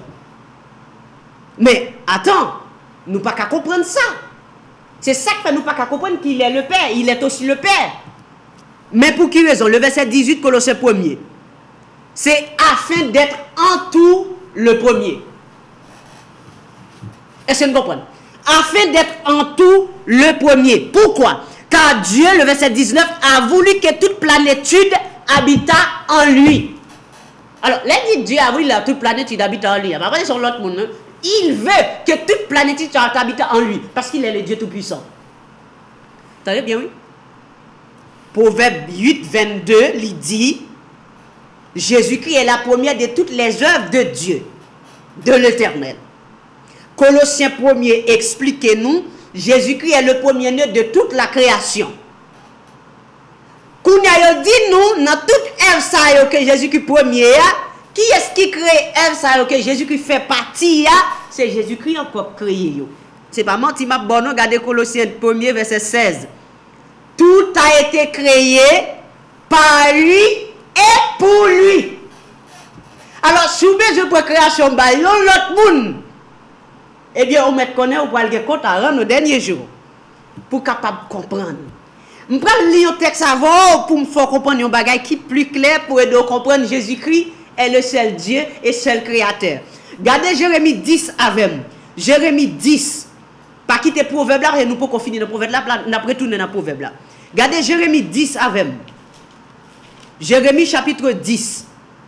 Mais, attends, nous pas qu'à comprendre ça. C'est ça que nous pas qu'à comprendre qu'il est le Père. Il est aussi le Père. Mais pour qui raison? Le verset dix-huit, Colossiens premier. C'est afin d'être en tout le premier. Est-ce que vous comprenez? Afin d'être en tout le premier. Pourquoi? Car Dieu, le verset dix-neuf, a voulu que toute plénitude habita en lui. Alors, là, dit Dieu a voulu que toute plénitude habite en lui. Après, sur l'autre monde, il veut que toute plénitude habite en lui. Parce qu'il est le Dieu Tout-Puissant. Vous savez bien, oui? Proverbe huit, vingt-deux, il dit, Jésus-Christ est la première de toutes les œuvres de Dieu, de l'Éternel. Colossiens premier, expliquez-nous, Jésus-Christ est le premier-né de toute la création. Qu'on a dit nous, dans toute œuvre ça que Jésus-Christ premier, qui est-ce qui crée œuvre ça que Jésus-Christ fait partie? C'est Jésus-Christ encore créé. C'est pas menti, ma bonne, regardez Colossiens premier, verset seize. Tout a été créé par lui et pour lui. Alors, si vous avez une création, l'autre monde, eh bien, on met connaît ou pas le compte à rendre au dernier jour pour capable comprendre. Je prends lire un texte avant pour me faire comprendre un bagage qui est plus clair pour aider à comprendre Jésus-Christ est le seul Dieu et seul créateur. Regardez Jérémie dix avec Jérémie dix. Pas quitter proverbe là, et nous pouvons finir le proverbe là, nous après retourner dans le proverbe là. Regardez Jérémie dix avec Jérémie chapitre dix.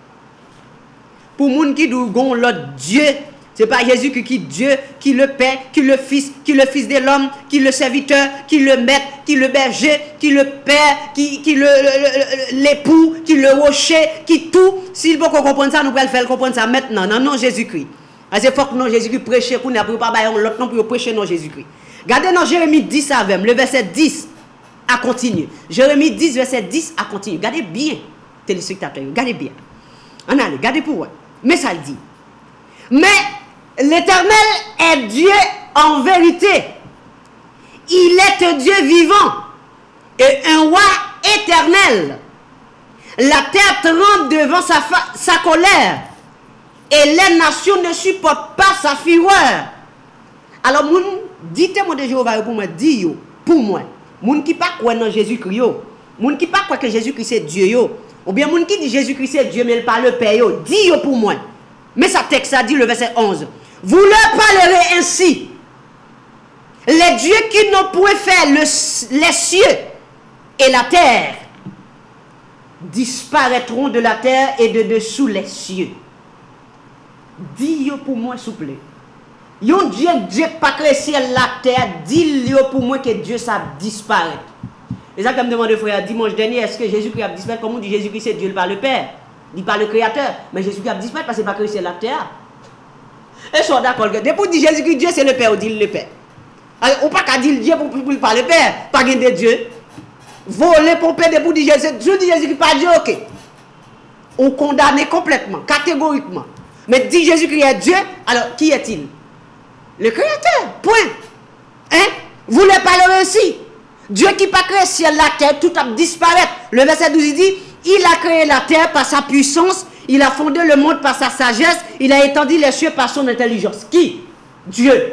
Pour les gens qui disent l'autre Dieu, ce n'est pas Jésus qui est Dieu, qui le Père, qui le Fils, qui le Fils de l'homme, qui le serviteur, qui le maître, qui le berger, qui le Père, qui, qui le, l'époux, qui le rocher, qui tout. S'il faut qu'on comprenne ça, nous pouvons le faire comprendre ça maintenant, dans le nom de Jésus-Christ. C'est fort que non Jésus-Christ prêche, qu'on n'a pas l'autre nom pour prêcher non Jésus-Christ. Regardez dans Jérémie dix avec le verset dix à continuer. Jérémie dix, verset dix à continuer. Regardez bien, téléspectateurs, regardez bien. On allez, regardez pour vous. Mais ça le dit. Mais l'Éternel est Dieu en vérité. Il est un Dieu vivant et un roi éternel. La terre tremble devant sa, sa colère. Et les nations ne supportent pas sa fureur. Alors, moun, dites-moi de Jéhovah pour moi, dis pour moi. Moun qui pas croire dans Jésus-Christ, moun qui pas croire que Jésus-Christ c'est Dieu, yo. Ou bien moun qui dit Jésus-Christ c'est Dieu, mais il parle le Père, yo. Dis pour moi. Mais sa texte a dit le verset onze. Vous leur parlerez ainsi. Les dieux qui n'ont point fait le, les cieux et la terre disparaîtront de la terre et de dessous les cieux. Dis pour moi, s'il vous plaît. Yon Dieu, Dieu pas créé ciel la terre, dis pour moi que Dieu ça disparaît. Et ça, comme demande frère, dimanche dernier, est-ce que Jésus-Christ a disparu? Comme on dit Jésus-Christ c'est Dieu par le Père, il par le Créateur, mais Jésus-Christ a disparu parce qu'il n'a pas créé ciel la terre. Et sont d'accord que depuis dit Jésus-Christ, Dieu c'est le Père, on dit le Père. Alors, on ne peut pas dire Dieu pour, pour, pour parler Père, pas de Dieu. Voler, pomper, depuis dire Jésus, je dis Jésus-Christ, pas Dieu, ok. On condamne complètement, catégoriquement. Mais dit Jésus-Christ est Dieu, alors qui est-il? Le Créateur, point. Hein? Vous le parlez ainsi. Dieu qui n'a pas créé ciel, la terre, tout a disparaître. Le verset douze, il dit, il a créé la terre par sa puissance, il a fondé le monde par sa sagesse, il a étendu les cieux par son intelligence. Qui? Dieu.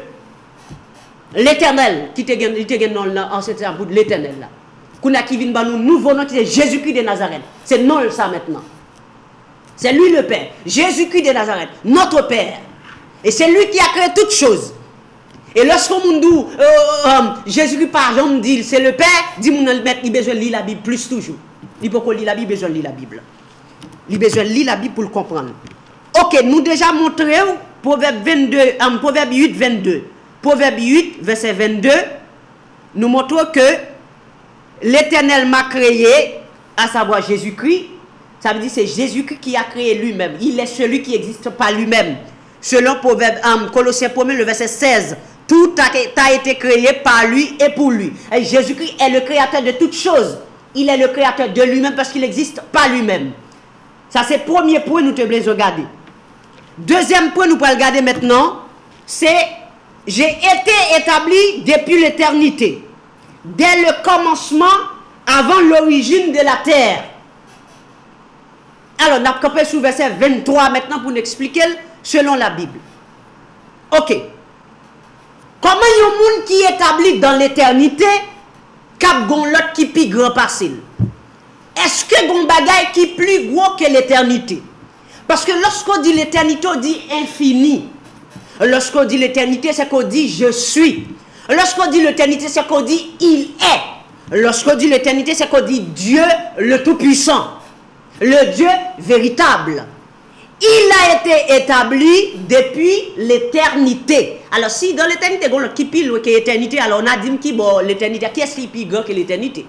L'Éternel, qui te gagne dans l'ancien bout de l'Éternel là. Qu'on a qui vient nous nouveau nom qui est Jésus-Christ de Nazareth. C'est non ça maintenant. C'est lui le Père. Jésus-Christ de Nazareth, notre Père. Et c'est lui qui a créé toutes choses. Et lorsqu'on nous dit euh, euh, Jésus-Christ par exemple dit c'est le Père, dit mon mettre il besoin de lire la Bible plus toujours. Il faut qu'on lire la Bible, besoin de lire la Bible. Il besoin de lire la Bible pour le comprendre. OK, nous déjà montré Proverbe vingt-deux, euh, Proverbe huit vingt-deux. Proverbe huit verset vingt-deux nous montrons que l'Éternel m'a créé, à savoir Jésus-Christ. Ça veut dire c'est Jésus-Christ qui a créé lui-même. Il est celui qui n'existe pas lui-même. Selon Proverbe um, Colossiens un, le verset seize, tout a, a été créé par lui et pour lui. Et Jésus-Christ est le créateur de toutes choses. Il est le créateur de lui-même parce qu'il n'existe pas lui-même. Ça c'est le premier point nous te voulons regarder. Deuxième point nous pouvons regarder maintenant, c'est j'ai été établi depuis l'éternité, dès le commencement, avant l'origine de la terre. Alors, on a campé sur verset vingt-trois maintenant pour nous expliquer selon la Bible. Ok. Comment il y a un monde qui est établi dans l'éternité, cap gon l'autre qui plus grand passé? Est-ce que gon bagay qui plus gros que l'éternité? Parce que lorsqu'on dit l'éternité, on dit infini. Lorsqu'on dit l'éternité, c'est qu'on dit je suis. Lorsqu'on dit l'éternité, c'est qu'on dit il est. Lorsqu'on dit l'éternité, c'est qu'on dit Dieu le Tout-Puissant. Le Dieu véritable. Il a été établi depuis l'éternité. Alors si dans l'éternité, on a qui pile que l'éternité, alors on a dit qui bon l'éternité, qui est-ce qui est plus grand que l'éternité?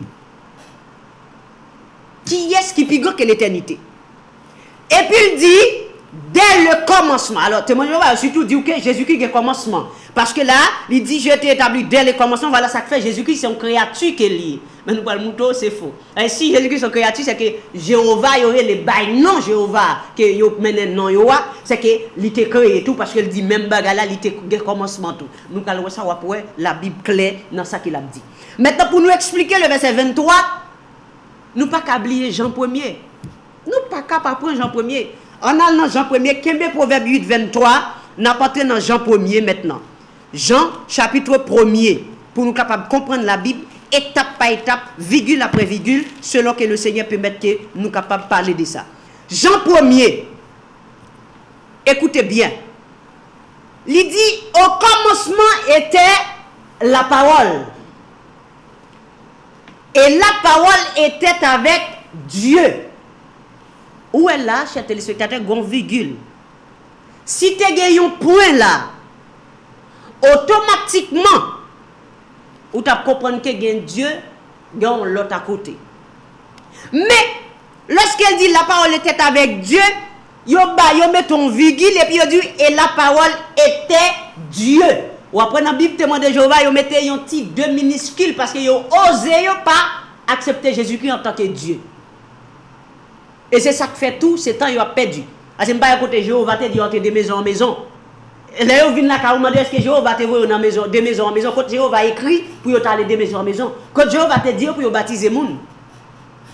Qui est-ce qui est plus grand que l'éternité? Et puis il dit dès le commencement. Alors, témoignage va surtout dire que Jésus-Christ est le commencement. Parce que là, il dit, je t'ai établi dès le commencement. Voilà, ça fait Jésus-Christ, c'est une créature qui est liée. Mais nous parlons de c'est faux. Et si Jésus-Christ est une créature, c'est que Jéhovah, il y aurait les bails non Jéhovah, que il mène non Jéhovah, c'est qu'il était créé tout, parce qu'il dit, même bagala, il était le commencement tout. Nous allons savoir pour la Bible claire dans ça qu'il a dit. Maintenant, pour nous expliquer le verset vingt-trois, nous pas qu'à oublier Jean premier. Nous pas qu'à prendre Jean premier. On a dans Jean premier, Kembe Proverbe huit vingt-trois, n'a pas dans Jean premier maintenant. Jean chapitre premier, pour nous capables de comprendre la Bible, étape par étape, virgule après virgule, selon que le Seigneur permette que nous capables de parler de ça. Jean premier, écoutez bien. Il dit, au commencement était la parole. Et la parole était avec Dieu. Où est là, chers téléspectateurs, gon virgule. Si tu as un point là, automatiquement, ou tu comprendre que Dieu, il y a l'autre à côté. Mais, lorsqu'elle dit la parole était avec Dieu, il met ton virgule et puis il dit, et la parole était Dieu. Ou après dans la Bible, témoin de Jéhovah, il met un petit deux minuscule parce qu'ils ont osé pas accepter Jésus-Christ en tant que Dieu. Et c'est ça qui fait tout, ce temps, il a perdu. Parce que je ne sais pas côté Jéhovah te dit entrer de maison en maison. Et là, il vient là, il demande est-ce que Jéhovah te voit dans maison, de maison en maison. Quand Jéhovah écrit, pour aller de maison en maison. Quand Jéhovah te dit pour baptiser les gens.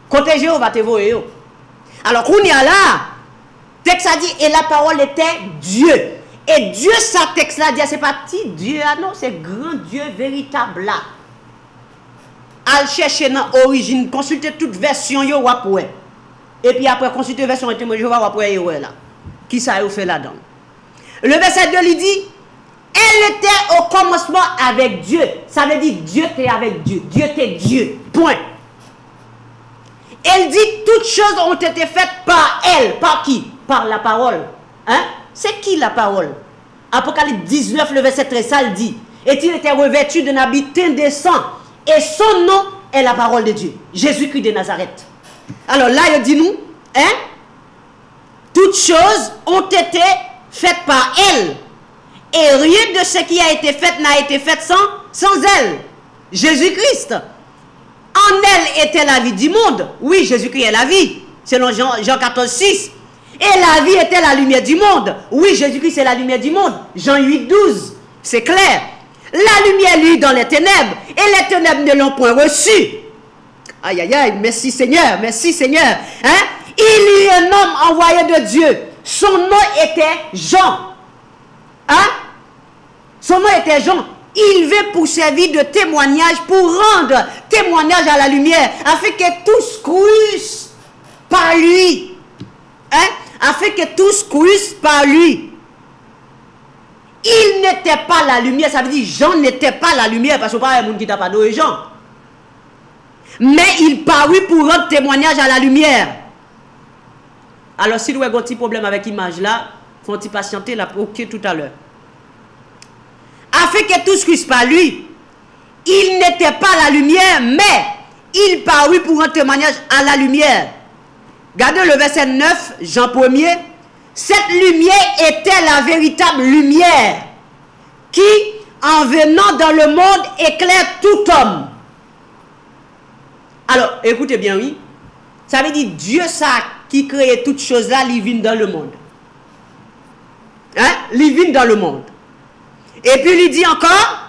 Côté Jéhovah te voye yo. Alors, qu'on y a là, texte a dit, et la parole était Dieu. Et Dieu, sa texte là, dit, c'est pas petit Dieu, ah non, c'est grand Dieu véritable là. Al chercher dans l'origine, consulter toute version, yo wapoué. Et puis après, consulter version, je vais wapoué là. Qui ça a fait là-dedans? Le verset deux, il dit, elle était au commencement avec Dieu. Ça veut dire, Dieu était avec Dieu. Dieu était Dieu. Point. Elle dit, toutes choses ont été faites par elle. Par qui? Par la parole. Hein? C'est qui la parole? Apocalypse dix-neuf, le verset treize, ça le dit. Et il était revêtu d'un habit indécent. Et son nom est la parole de Dieu. Jésus-Christ de Nazareth. Alors là, il dit nous, hein? Toutes choses ont été faites par elle. Et rien de ce qui a été fait n'a été fait sans, sans elle. Jésus-Christ. En elle était la vie du monde. Oui, Jésus-Christ est la vie. Selon Jean, Jean quatorze, six. Et la vie était la lumière du monde. Oui, Jésus-Christ est la lumière du monde. Jean huit, douze. C'est clair. La lumière lui dans les ténèbres. Et les ténèbres ne l'ont point reçu. Aïe, aïe, aïe. Merci Seigneur. Merci Seigneur. Hein? Il y eut un homme envoyé de Dieu. Son nom était Jean. Hein? Son nom était Jean. Il veut pour servir de témoignage, pour rendre témoignage à la lumière, afin que tous cruissent par lui. Hein? Afin que tous cruissent par lui. Il n'était pas la lumière, ça veut dire Jean n'était pas la lumière, parce que pas un monde qui t'a pas donné Jean. Mais il parut pour rendre témoignage à la lumière. Alors, si vous avez un petit problème avec l'image là, il faut patienter là, ok, tout à l'heure. Afin que tous crissent par lui, il n'était pas la lumière, mais il parut pour un témoignage à la lumière. Regardez le verset neuf, Jean premier. Cette lumière était la véritable lumière qui, en venant dans le monde, éclaire tout homme. Alors, écoutez bien, oui. Ça veut dire Dieu, ça, qui crée toutes choses là, il vient dans le monde. Hein? Il vient dans le monde. Et puis il dit encore,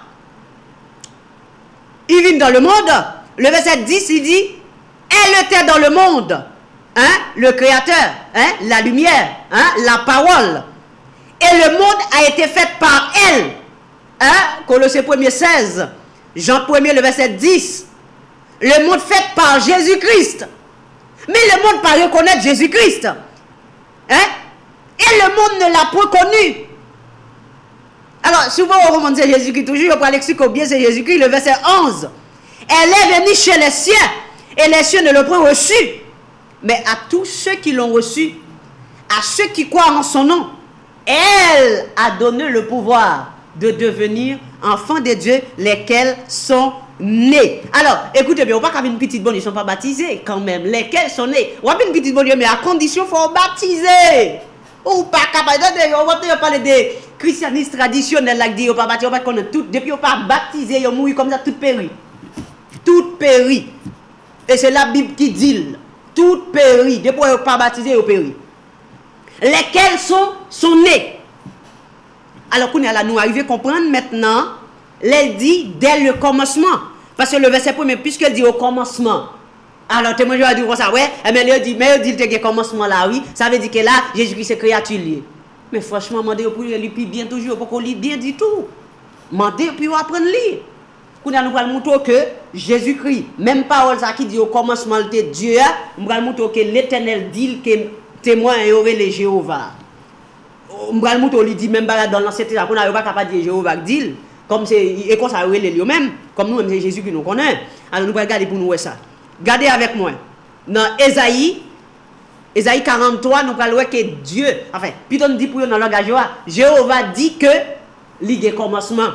il vient dans le monde. Le verset dix, il dit, elle était dans le monde. Hein? Le Créateur, hein? La lumière, hein? La parole. Et le monde a été fait par elle. Hein? Colossiens un seize, Jean premier, le verset dix. Le monde fait par Jésus-Christ. Mais le monde ne peut pas reconnaître Jésus-Christ. Hein? Et le monde ne l'a point connu. Alors, souvent on remonte Jésus-Christ, toujours on parle de bien c'est Jésus-Christ, le verset onze. Elle est venue chez les siens, et les siens ne l'ont point reçu. Mais à tous ceux qui l'ont reçu, à ceux qui croient en son nom, elle a donné le pouvoir de devenir enfants de Dieu, lesquels sont nés. Alors, écoutez bien, on va pas une petite bonne, ils ne sont pas baptisés quand même. Lesquels sont nés. On va une petite bonne, mais à condition qu'il faut baptiser. Ou pas capable. On va parler des christianistes traditionnels là qui disent, on pas baptisé, on va connaître tout. Depuis on pas baptisé, on mourit comme ça, tout péri. Tout péri. Et c'est la Bible qui dit, tout péri. Depuis on pas baptisé, on péri. Lesquels sont, sont nés. Alors qu'on est là, nous arrivons à comprendre maintenant, elle dit dès le commencement. Parce que le verset premier, puisqu'elle dit au commencement. Alors, témoin, je vais dire ça, ouais, mais elle dit, mais elle dit que le commencement là, oui, ça veut dire que là, Jésus-Christ c'est créature liée. Mais franchement, demandez pour lui bien toujours, pour qu'on lit bien du tout. Demandez puis apprendre à lire. Qu'on a nous va montrer que Jésus-Christ, même parole ça qui dit au commencement de Dieu, on va montrer que l'Éternel dit que témoin et aurait les Jéhovah. On va montrer lui dit même dans l'ancien testament, on n'a pas capable de dire Jéhovah dit comme c'est et comme ça aurait les même comme nous même c'est Jésus qui nous connaît. Alors nous va regarder pour nous ça. Regardez avec moi. Dans Ésaïe, Ésaïe quarante-trois, nous parlons que Dieu, enfin, puis on dit pour nous dans le langage, Jéhovah dit que il y a commencement.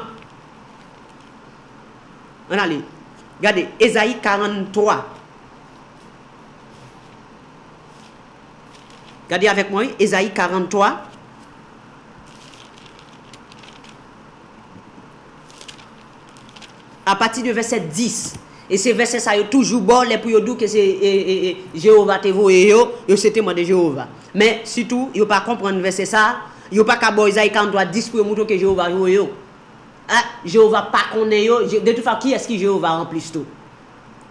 On a lu. Regardez, Ésaïe quarante-trois. Regardez avec moi, Ésaïe quarante-trois. À partir du verset dix. Et ces versets, ça est toujours bon, les pour dire que c'est Jéhovah te voye, et c'était moi de Jéhovah. Mais surtout, il ne faut pas comprendre le verset ça, il ne faut pas qu'à Isaïe quarante-trois dix pour montrer que Jéhovah voye. Hein? Jéhovah pas connaît, de toute façon, qui est-ce qui Jéhovah en plus tout?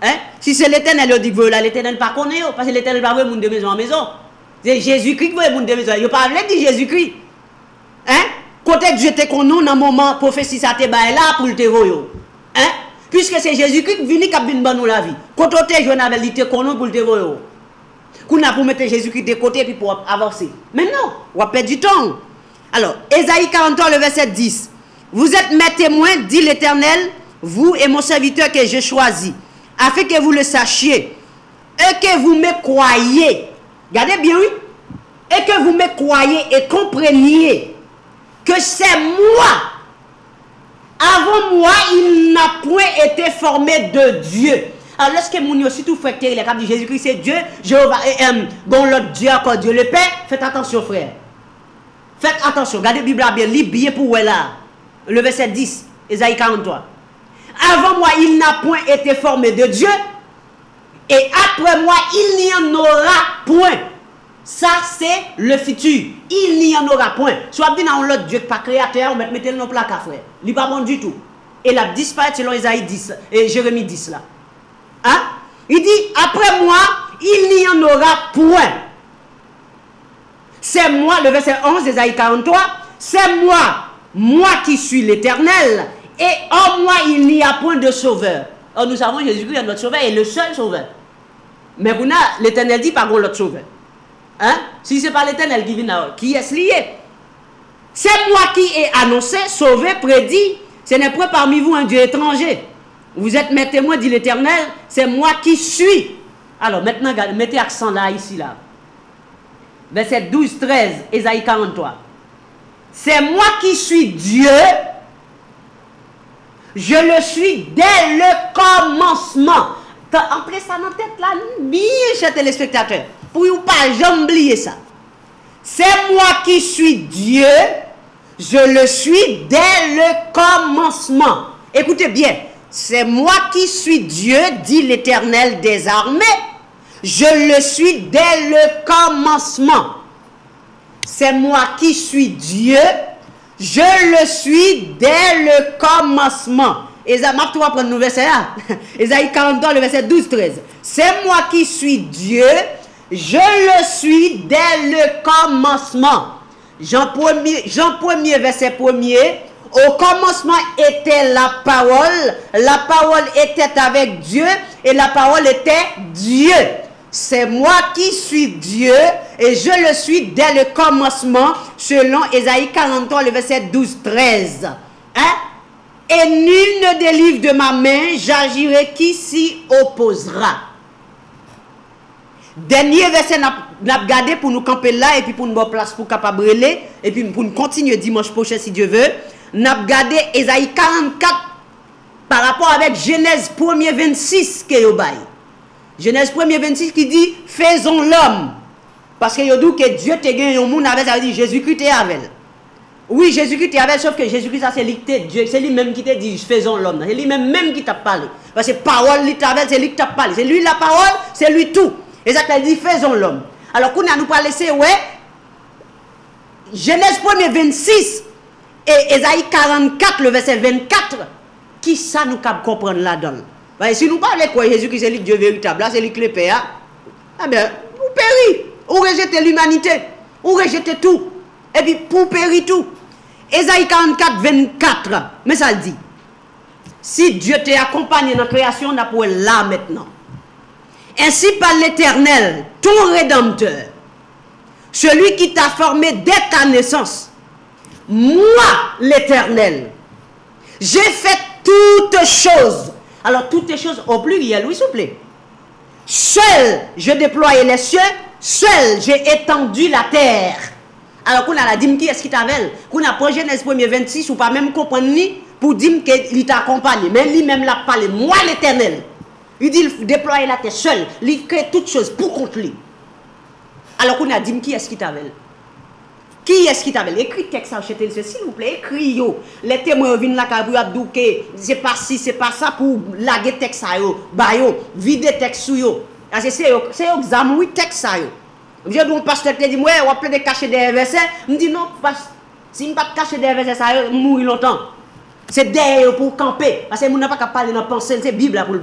Hein? Si c'est l'Éternel, il dit que là, l'Éternel pas connaît, parce que l'Éternel pas vrai monde de maison en maison. C'est Jésus-Christ qui veut monde de maison. Il pas veut dire Jésus-Christ. Hein? Côté Dieu te connaît dans moment prophétie ça te bail là pour te voyo. Hein? Puisque c'est Jésus-Christ qui vient qui vient nous la vie. Quand on te jeune avec il te connaît pour te voyo. Qu'on a pour mettre Jésus-Christ de côté puis pour avancer. Mais non, on perd du temps. Alors, Ésaïe quarante-trois, le verset dix. Vous êtes mes témoins, dit l'Éternel, vous et mon serviteur que j'ai choisi, afin que vous le sachiez, et que vous me croyez. Regardez bien, oui. Et que vous me croyez et compreniez que c'est moi. Avant moi, il n'a point été formé de Dieu. Alors, lorsque mon yo surtout frère, il a dit Jésus-Christ c'est Dieu, Jéhovah, euh, bon l'autre Dieu encore Dieu le Père, faites attention frère. Faites attention, regardez la Bible bien, lis bien pour vous là. Le verset dix, Ésaïe quarante-trois. Avant moi, il n'a point été formé de Dieu, et après moi, il n'y en aura point. Ça, c'est le futur. Il n'y en aura point. Soit bien dans l'autre Dieu pas créateur, on va mettre le nom placard, frère. Il n'est pas bon du tout. Et la disparaît selon Ésaïe dix, et Jérémie dix là. Hein? Il dit, après moi, il n'y en aura point. C'est moi, le verset onze, Ésaïe quarante-trois, c'est moi, moi qui suis l'Éternel, et en moi, il n'y a point de sauveur. Or, nous savons Jésus-Christ est notre sauveur, et le seul sauveur. Mais l'Éternel dit, pas l'autre sauveur. Hein? Si ce n'est pas l'Éternel qui vient, qui est lié? C'est moi qui ai annoncé, sauvé, prédit, ce n'est point parmi vous un Dieu étranger. Vous êtes mes témoins, dit l'Éternel, c'est moi qui suis. Alors maintenant, mettez accent là, ici, là. Verset douze, treize, Ésaïe quarante-trois. C'est moi qui suis Dieu. Je le suis dès le commencement. Entrez ça dans la tête là, bien, chers téléspectateurs. Pour ne pas jamais oublier ça. C'est moi qui suis Dieu. Je le suis dès le commencement. Écoutez bien. C'est moi qui suis Dieu, dit l'Éternel des armées. Je le suis dès le commencement. C'est moi qui suis Dieu. Je le suis dès le commencement. Ésaïe, tu vas prendre le verset là. Ésaïe quarante-trois, le verset douze, treize. C'est moi qui suis Dieu. Je le suis dès le commencement. Jean premier, Jean premier, verset premier. Au commencement était la parole, la parole était avec Dieu et la parole était Dieu. C'est moi qui suis Dieu et je le suis dès le commencement selon Ésaïe quarante-trois, le verset douze, treize. Hein? Et nul ne délivre de ma main, j'agirai qui s'y opposera. Dernier verset n'a gardé pour nous camper là et puis pour nous avoir place pour capable brûler et puis pour nous continuer dimanche prochain si Dieu veut. N'a gardé Ésaïe quarante-quatre par rapport avec Genèse premier vingt-six que yo bail. Genèse premier vingt-six qui dit faisons l'homme parce que yo dit que Dieu te gagné un monde avec ça veut dire Jésus-Christ est avec. Oui, Jésus-Christ est avec sauf que Jésus-Christ ça c'est lui Dieu, c'est lui même qui te dit faisons l'homme. C'est lui même même qui t'a parlé. Parce que parole lui t'avait c'est lui qui t'a parlé. C'est lui la parole, c'est lui tout. Et ça dit faisons l'homme. Alors qu'on a nous pas laissé ouais Genèse premier vingt-six et Ésaïe quarante-quatre, le verset vingt-quatre, qui ça nous cap comprendre là-dedans? Si nous parlons quoi, Jésus-Christ c'est le Dieu véritable, là c'est le Père, eh bien, vous périt, vous rejetez l'humanité, vous rejetez tout, et puis pour périr tout. Ésaïe quarante-quatre, vingt-quatre, mais ça le dit, si Dieu t'a accompagné dans la création, on a pour là maintenant. Ainsi par l'Éternel, ton Rédempteur, celui qui t'a formé dès ta naissance, moi, l'Éternel, j'ai fait toutes choses. Alors, toutes choses au pluriel, oui, s'il vous plaît. Seul, je déployais les cieux, seul, j'ai étendu la terre. Alors, qu'on a la dîme qui est-ce qui t'avait? Qu'on a pour Genèse premier vingt-six, ou pas même comprendre ni pour dire qu'il t'accompagne. Mais lui-même l'a parlé, moi, l'Éternel. Il dit, il déploie la terre seul, il crée toutes choses pour contre lui. Alors, qu'on a dit qui est-ce qui t'avait? Qui est-ce qui t'avait écrit texte à acheter s'il vous plaît, écrit yo. Les témoins viennent là pour abdouker, c'est pas si, c'est pas ça pour laguer texte à yo, ba yo, vider texte sur yo. C'est c'est examen oui texte ça yo. Je dis mon pasteur qui dit ouais, on peut de cacher des versets, me dit non parce si me pas cacher des versets ça yo mourir longtemps. C'est derrière pour camper parce que mon n'a pas qu'à parler dans pensée, c'est Bible là pour le bon.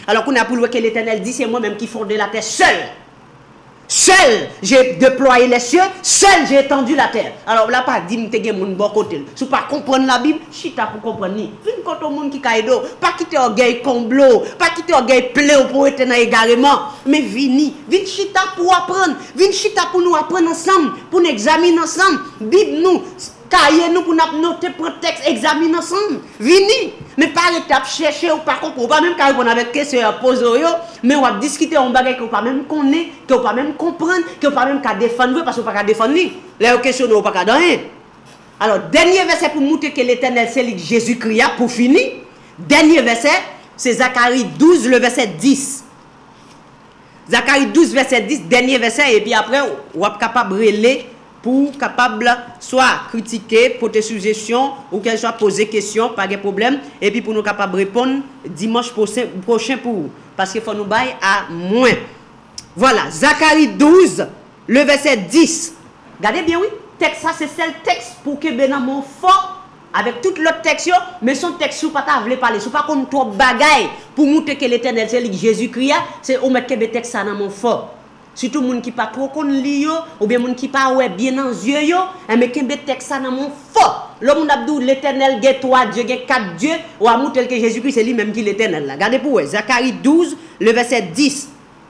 Alors qu'on a pour le que l'Éternel dit, c'est moi-même qui fondé la terre seul. Seul, j'ai déployé les cieux, seul, j'ai étendu la terre. Alors là, pas dit que mon bon côté. Si pas comprendre la Bible, chita pour comprendre ni. Vin contre monde qui caïdo, pas quitter orgueil comblot, pas quitter orgueil plé pour être dans égarement, mais vini, vin chita pour apprendre, vin chita pour nous apprendre ensemble, pour nous examiner ensemble. Bible nous, cahier nous pour nous noter pour texte, examiner ensemble. Vini, mais pas l'étape chercher ou pas comprendre, pas même quand on avec question à poser mais on va discuter on bagage que pas même connaît, que pas même comprendre, que pas même qu'à défendre parce que pas qu'à défendre ni. Les questions ou pas qu'à dans rien. Alors dernier verset pour montrer que l'Éternel c'est lui Jésus-Christ pour finir. Dernier verset, c'est Zacharie douze le verset dix. Zacharie douze verset dix, dernier verset et puis après on est capable de relayer pour capable soit critiquer, porter suggestion ou qu'elle soit poser question, pas de problème et puis pour nous capable répondre dimanche prochain, prochain pour vous parce qu'il faut nous bailler à moins. Voilà, Zacharie douze le verset dix. Regardez bien oui, texte ça c'est le texte pour que Benamon fort avec tout l'autre texte mais son texte sous pas ta veut parler, sous pas comme trop bagaille pour montrer que l'Éternel c'est Jésus-Christ, c'est au mettre que texte ça dans mon fort. Surtout les gens qui pas trop connaissent li ou bien les gens qui pas ouais bien dans les yeux mais qui mettent texte ça dans mon fort. L'homme d'Abdou l'Éternel gagne trois dieux, gagne quatre dieux ou à tel que Jésus-Christ c'est lui-même qui l'Éternel là. Regardez pour Zacharie douze le verset dix.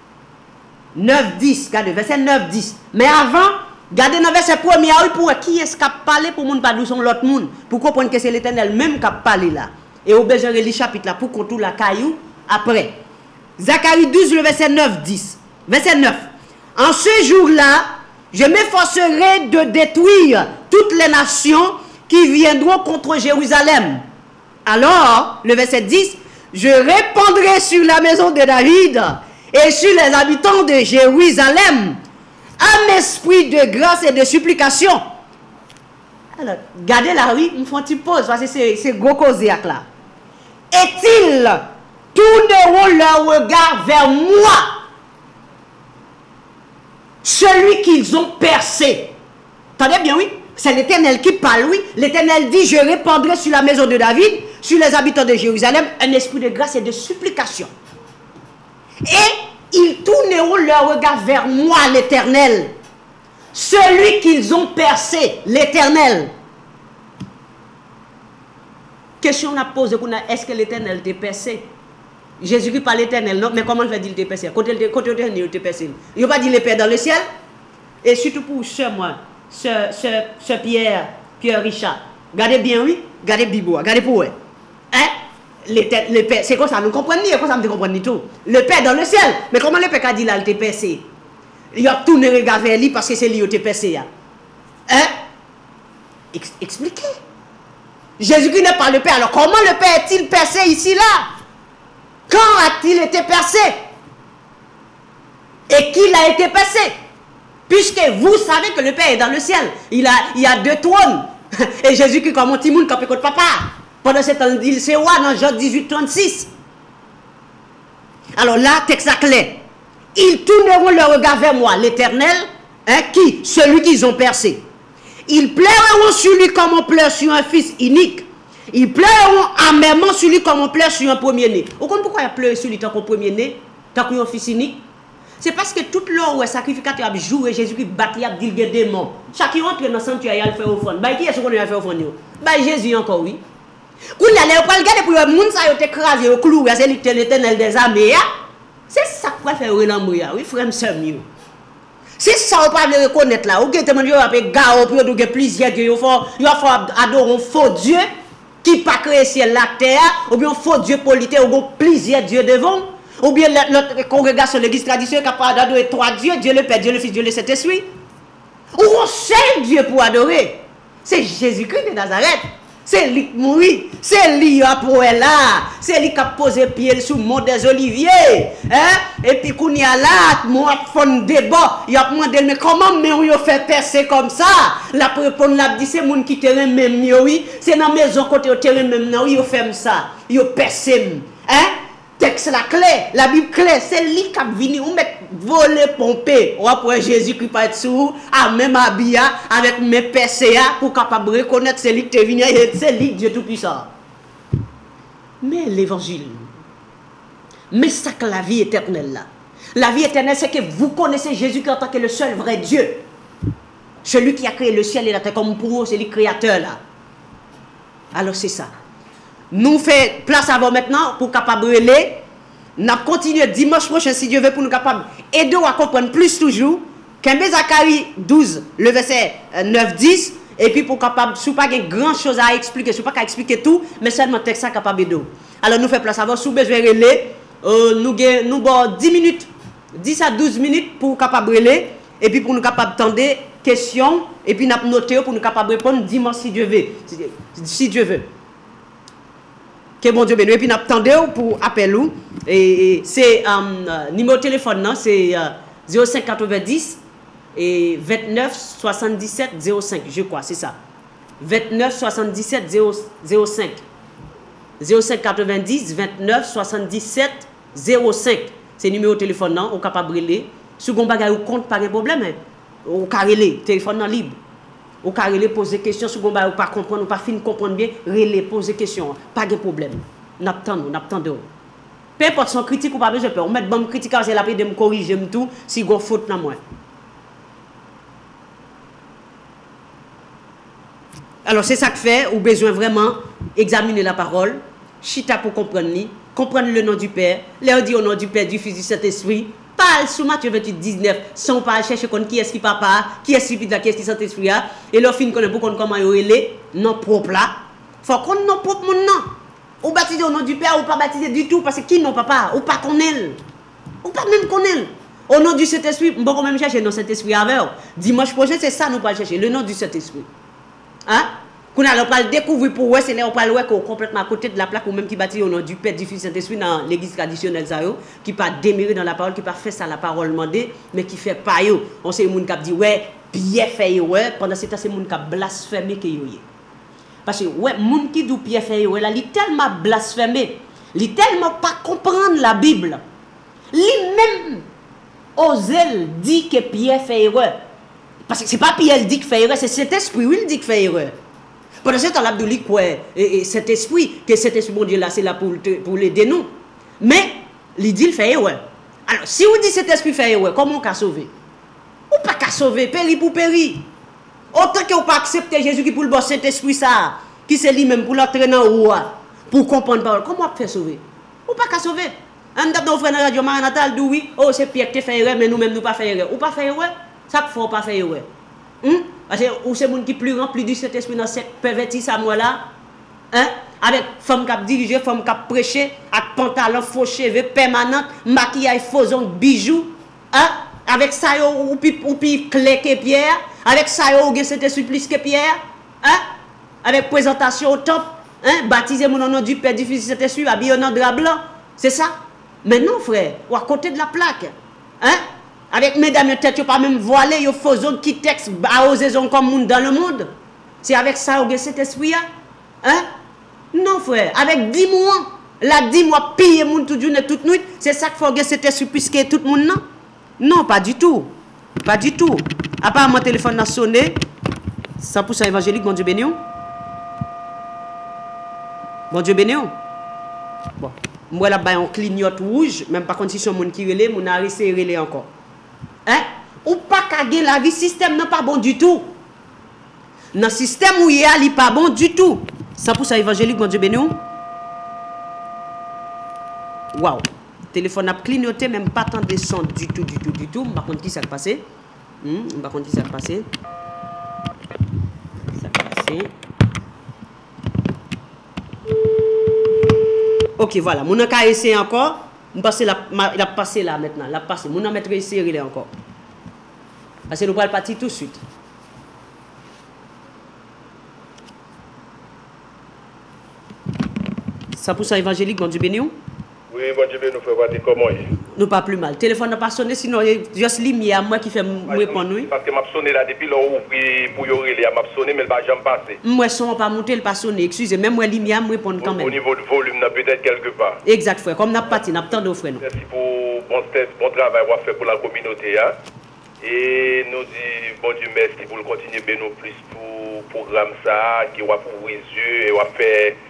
neuf dix, regardez verset neuf dix. Mais avant, regardez dans verset premier pour qui est-ce qui a parlé pour monde pas d'où sont l'autre monde pour comprendre que c'est l'Éternel même qui a parlé là. Et au besoin de le chapitre là pour contour la caillou après. Zacharie douze le verset neuf dix. Verset neuf. En ce jour-là, je m'efforcerai de détruire toutes les nations qui viendront contre Jérusalem. Alors, le verset dix, je répandrai sur la maison de David et sur les habitants de Jérusalem un esprit de grâce et de supplication. Alors, regardez là, oui, me font une pause parce que c'est gros causiac là. Est-ils tourneront leur regard vers moi? Celui qu'ils ont percé. Attendez bien, oui. C'est l'Éternel qui parle, oui. L'Éternel dit, je répandrai sur la maison de David, sur les habitants de Jérusalem, un esprit de grâce et de supplication. Et ils tourneront leur regard vers moi, l'Éternel. Celui qu'ils ont percé, l'Éternel. Question à poser, est-ce que l'Éternel t'a percé? Jésus-Christ par l'Éternel, non, mais comment il fait dire le percé? Côté il te percé. Il n'a pas dit le Père dans le ciel. Et surtout pour ce moi, ce, ce, ce Pierre, Pierre Richard. Regardez bien, oui, regardez Bibo, regardez pour eux. Hein? Le Père, c'est comme ça, nous comprenons, c'est comme ça, nous comprenons tout. Le Père dans le ciel, mais comment le Père a dit là, il te percé? Il a tourné le regard vers lui parce que c'est lui qui te percé. Hein? Ex expliquez. Jésus-Christ n'est pas le Père, alors comment le Père est-il percé ici là? Quand a-t-il été percé? Et qui l'a été percé? Puisque vous savez que le Père est dans le ciel. Il a, il y a deux trônes. Et Jésus-Christ comme un petit monde qui papa. Pendant ce temps, il se voit dans Jean dix-huit, trente-six. Alors là, texte clair. Ils tourneront leur regard vers moi, l'Éternel. Hein, qui? Celui qu'ils ont percé. Ils pleureront sur lui comme on pleure sur un fils unique. Ils pleureront amèrement sur lui comme on pleure sur un premier-né. Vous comprenez pourquoi il pleure sur lui tant qu'un premier-né, tant qu'un fils unique? C'est parce que toute l'heure où le sacrificateur a joué, Jésus-Christ battu, il a dit des démons. Chacun entre dans le sanctuaire, il a fait offrande. Bah, qui est-ce qu'on a fait offrande? Bah, Jésus encore, oui. Quand il a regardé pour le monde, ça a été écrasé au clou, c'est l'Éternel des armées. C'est ça qu'on va faire l'amour, oui, frère, c'est mieux. C'est ça qu'on peut reconnaître là. Ou que tu as fait gars, ou que plusieurs dieux, il faut adorer un faux Dieu. Qui pas créé ciel la terre, ou bien faux Dieu politique, ou bien plusieurs dieux devant, ou bien notre congrégation de l'église traditionnelle qui a adorer trois dieux, Dieu le Père, Dieu le Fils, Dieu le Saint-Esprit. Ou un seul Dieu pour adorer. C'est Jésus-Christ de Nazareth. C'est lui qui mourit. C'est lui qui a posé là. C'est lui qui a posé pied sous le mont des Oliviers. Hein? Et puis, quand il y a là, moi, fond débat, il a demandé, mais comment mais on fait percer comme ça? La réponse l'a dit, c'est le monde qui te même, oui. C'est dans la maison côté au terrain même, oui, il fait ça. Il percé. Hein? Texte la clé, la Bible clé, c'est lui qui a venu, on met voler, pomper. On va pour Jésus qui peut être sous, à même habillé, avec mes P C A, pour capable de reconnaître c'est lui qui est venu, c'est lui Dieu Tout-Puissant. Mais l'évangile, Mais c'est ça que la vie éternelle là. La vie éternelle, c'est que vous connaissez Jésus en tant que le seul vrai Dieu. Celui qui a créé le ciel et la terre, comme pour vous, c'est le créateur là. Alors c'est ça. Nous faisons place avant maintenant pour capable de relayer. Nous continuons dimanche prochain, si Dieu veut, pour nous capables aider à comprendre plus toujours. Kembe Zacharie douze, le verset neuf dix. Et puis pour capable, si vous n'avez pas grand chose à expliquer, si vous n'avez pas expliquer tout, mais seulement texte ça capable d'aider. Alors nous faisons place avant, si vous besoin de relayer, euh, nous avons dix minutes. dix à douze minutes pour capable relayer. Et puis pour nous capables d'attendre questions. Et puis nous avons noté pour nous capables de répondre dimanche si Dieu veut. Si Dieu veut. Que bon Dieu bénisse. Et puis nous attendons pour appeler. Et c'est um, euh, numéro de téléphone, c'est euh, zéro cinq quatre-vingt-dix et vingt-neuf soixante-dix-sept zéro cinq, je crois, c'est ça. vingt-neuf soixante-dix-sept zéro cinq. zéro cinq quatre-vingt-dix vingt-neuf soixante-dix-sept zéro cinq. C'est le numéro de téléphone, non, on est capable de relayer. Si vous avez un compte, pas de problème. On peut relayer, téléphone libre. On peut relayer, poser des questions. Si vous n'avez pas comprendre, ou pas fin comprendre bien, relayer, poser des questions. Pas de problème. Nous attendons, nous attendons. Peu importe son critique ou pas besoin de peur. On met de bonne critique, c'est la paix de me corriger tout si vous avez faute dans moi. Alors c'est ça que fait, ou besoin vraiment examiner la parole, chita pour comprendre, comprendre le nom du Père, leur dire au nom du Père, du Fils, du Saint-Esprit. Parle sous Matthieu vingt-huit dix-neuf, sans pas chercher qui est-ce qui papa, qui est-ce qui qui est-ce qui Saint-Esprit, et leur fin connaît pour qu'on comment il est, non propre là. Faut qu'on non propre mon nom. Ou baptiser au nom du Père, ou pas baptiser du tout, parce que qui non papa, ou pas connaît, ou pas même connaît. Au nom du Saint-Esprit, on va quand même chercher le Saint-Esprit avec. Dimanche prochain, c'est ça nous pas chercher, le nom du Saint-Esprit. Hein? Qu'on a le découvrir pour eux, c'est là on parle ouais complètement à côté de la plaque ou même qui bâtit au nom du Père, du Fils, Saint-Esprit dans l'église traditionnelle ça yo, qui pas déméré dans la parole, qui pas fait ça la parole demandée, mais qui fait pas yo. On sait moun qui dit ouais, bien fait ouais, pendant ce temps c'est moun qui blasphémé que yo. Parce que ouais, moun qui dit bien fait ouais là, il tellement blasphémé, il tellement pas comprendre la Bible. Lui même osel dit que Pierre fait erreur. Parce que c'est pas Pierre dit que fait erreur, c'est cet esprit où il dit que fait erreur. Pendant ce temps-là, il dit que cet esprit, que cet esprit, mon Dieu, là, c'est là pour, pour l'aider nous. Mais, il dit qu'il fait erreur. Alors, si vous dites que cet esprit fait erreur, comment on peut sauver? Ou pas qu'à sauver, péri pour péri. Autant que vous pas accepter Jésus qui pour le bon Saint-Esprit, ça, qui c'est lui-même pour l'entraîner en haut, pour comprendre la parole, comment on peut faire sauver? Ou pas qu'à sauver? Un d'abord, nos frères dans la radio Maranatha, dit oui, oh, c'est Pierre qui fait erreur, mais nous-mêmes, nous pas faire erreur. Ou pas faire erreur? Ça ne faut pas faire erreur. Hum? Parce que ou c'est moun qui plus rempli du Saint-Esprit dans cette perverti ça moi là, hein, avec femme qui a dirigé, femme qui a prêché, avec pantalon faux cheveux permanent, maquillage faux ongles, bijoux, hein, avec ça yo ou pi ou pi clé que Pierre, avec ça yo ou Saint-Esprit plus que Pierre, hein, avec présentation au temple, hein, baptisé mon nom du Père, du Fils, du Saint-Esprit, habillé en drap blanc, c'est ça. Mais non frère, ou à côté de la plaque, hein. Avec mesdames, peut-être pas même voilé, yo faisons qui texte à osaison comme monde dans le monde. C'est avec ça ou cet esprit hein? Non frère, avec dix mois, la dix mois piller monde toute journée toute nuit, c'est ça qu'il faut que cet esprit puisque tout le monde non. Non, pas du tout. Pas du tout. À part mon téléphone a sonné, cent pour cent évangélique, bon Dieu béni. Bon Dieu béni. Bon, moi là bas on clignote rouge, même par contre si son monde qui relé, mon a resté relé encore. Hein? Ou pas caguer la vie, système n'est pas bon du tout. Dans le système où il y a, il n'est pas bon du tout. cent pour cent évangélique, bon Dieu béni. Waouh. Téléphone a clignoté, même pas tant de son du tout, du tout, du tout. Je ne sais pas qui ça a passé. Je ne sais pas qui ça a passé. Ça a passé. Ok, voilà. Mon a essayé encore. Il a passé là maintenant. Il a passé. Mon a mettre essayé encore. Parce que nous allons partir tout de suite. Ça pour ça évangélique, bon Dieu béni. Oui, bon Dieu béni, nous faisons voir comment il est. Nous pas plus mal. Téléphone n'a pas sonné, sinon juste lumière moi qui fait me répondre. Parce que m'a sonné là depuis l'heure pour y aller, m'a sonné mais le pas jamais passé. Moi son pas monter, le pas sonné. Excusez, même moi lumière me répondre quand même. Au niveau du volume, n'a peut-être quelque part. Exact frère, comme n'a pas parti, n'a pas tant frère. Merci pour bon test, bon travail qu'on fait pour la communauté hein. Et nous disons bon Dieu merci pour le continuer bénir plus pour programme ça qui va ouvrir les yeux et va faire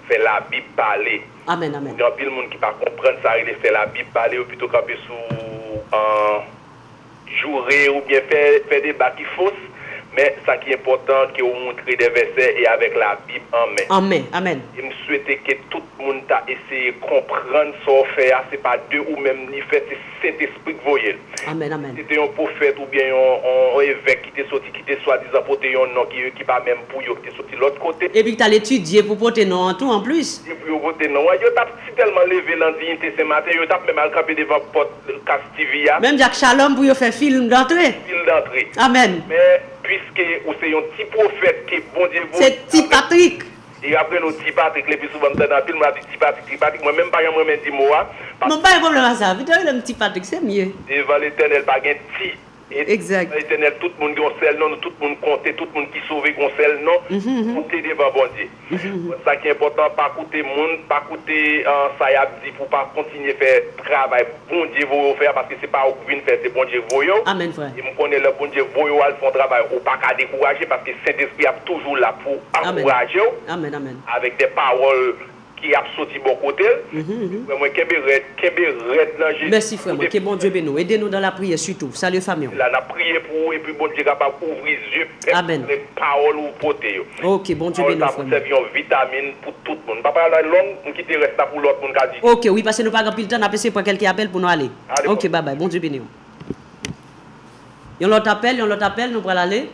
fait la Bible parler. Amen, amen. Il y a plein de monde qui ne comprendre ça, il fait la Bible parler ou plutôt camper sous un jouer ou bien faire, faire des bâtis fausses. Mais ça qui est important, c'est qu'on montre des versets et avec la Bible en main. Amen, amen. Je me souhaite que tout le monde a essayé de comprendre ce qu'on fait. Ce n'est pas deux ou même ni fait, c'est Saint-Esprit qui voyait. Amen, amen. C'était un prophète ou bien un, un évêque qui était sorti, qui était soi-disant porté un nom qui n'est pas même pour eux, qui était sorti de l'autre côté. Et puis tu as l'étudié pour porter nom en tout en plus. Et puis pour porter nom. Yo t'a si tellement levé l'indignité ce matin, yo t'a même al camper devant porte Castivia. Même Jacques Shalom pour faire film d'entrée. Film d'entrée. Amen. Mais puisque ou c'est un petit prophète qui bon Dieu vous. C'est petit Patrick. Et après nous petit Patrick, les plus souvent dans le film, on a dit petit Patrick, petit Patrick, moi même pas moi même dit moi. Non pas de problème à ça. Vite le petit Patrick, c'est mieux. Devant l'Éternel pas gain petit. Exact. L'Éternel, tout le monde qui seul non, tout le monde compte, tout le monde qui sauve qu'on seul non, compter devant bon Dieu. C'est ça qui est important, pas coûter monde, pas coûter ça y a dit pour pas continuer à faire travail bon Dieu vous faire parce que c'est pas vous venir faire c'est bon Dieu vous. Amen frère. Et me connaît le bon Dieu vous al font travail ou pas qu'à décourager parce que Saint-Esprit est toujours là pour encourager. Amen, amen. Avec des paroles qui a sorti bon côté. Moi kembe red, kembe red dans Jésus. Merci frère, que bon Dieu bénisse. Aidez-nous dans la prière surtout. Salut famille. Là on a prié pour et puis bon Dieu capable ouvrir les yeux Amen. Les paroles ou porter. OK, bon Dieu bénisse frère. Ça servir une vitamine pour tout le monde. Papa la longue, on quitte reste pour l'autre monde qu'a dit. OK, oui parce que nous pas grand pile temps, on a passé pour quelqu'un appelle pour nous aller. Allez, OK, bon. bye bye. Bon Dieu bénisse. Yon l'autre appel, yon l'autre appel, nous pour aller.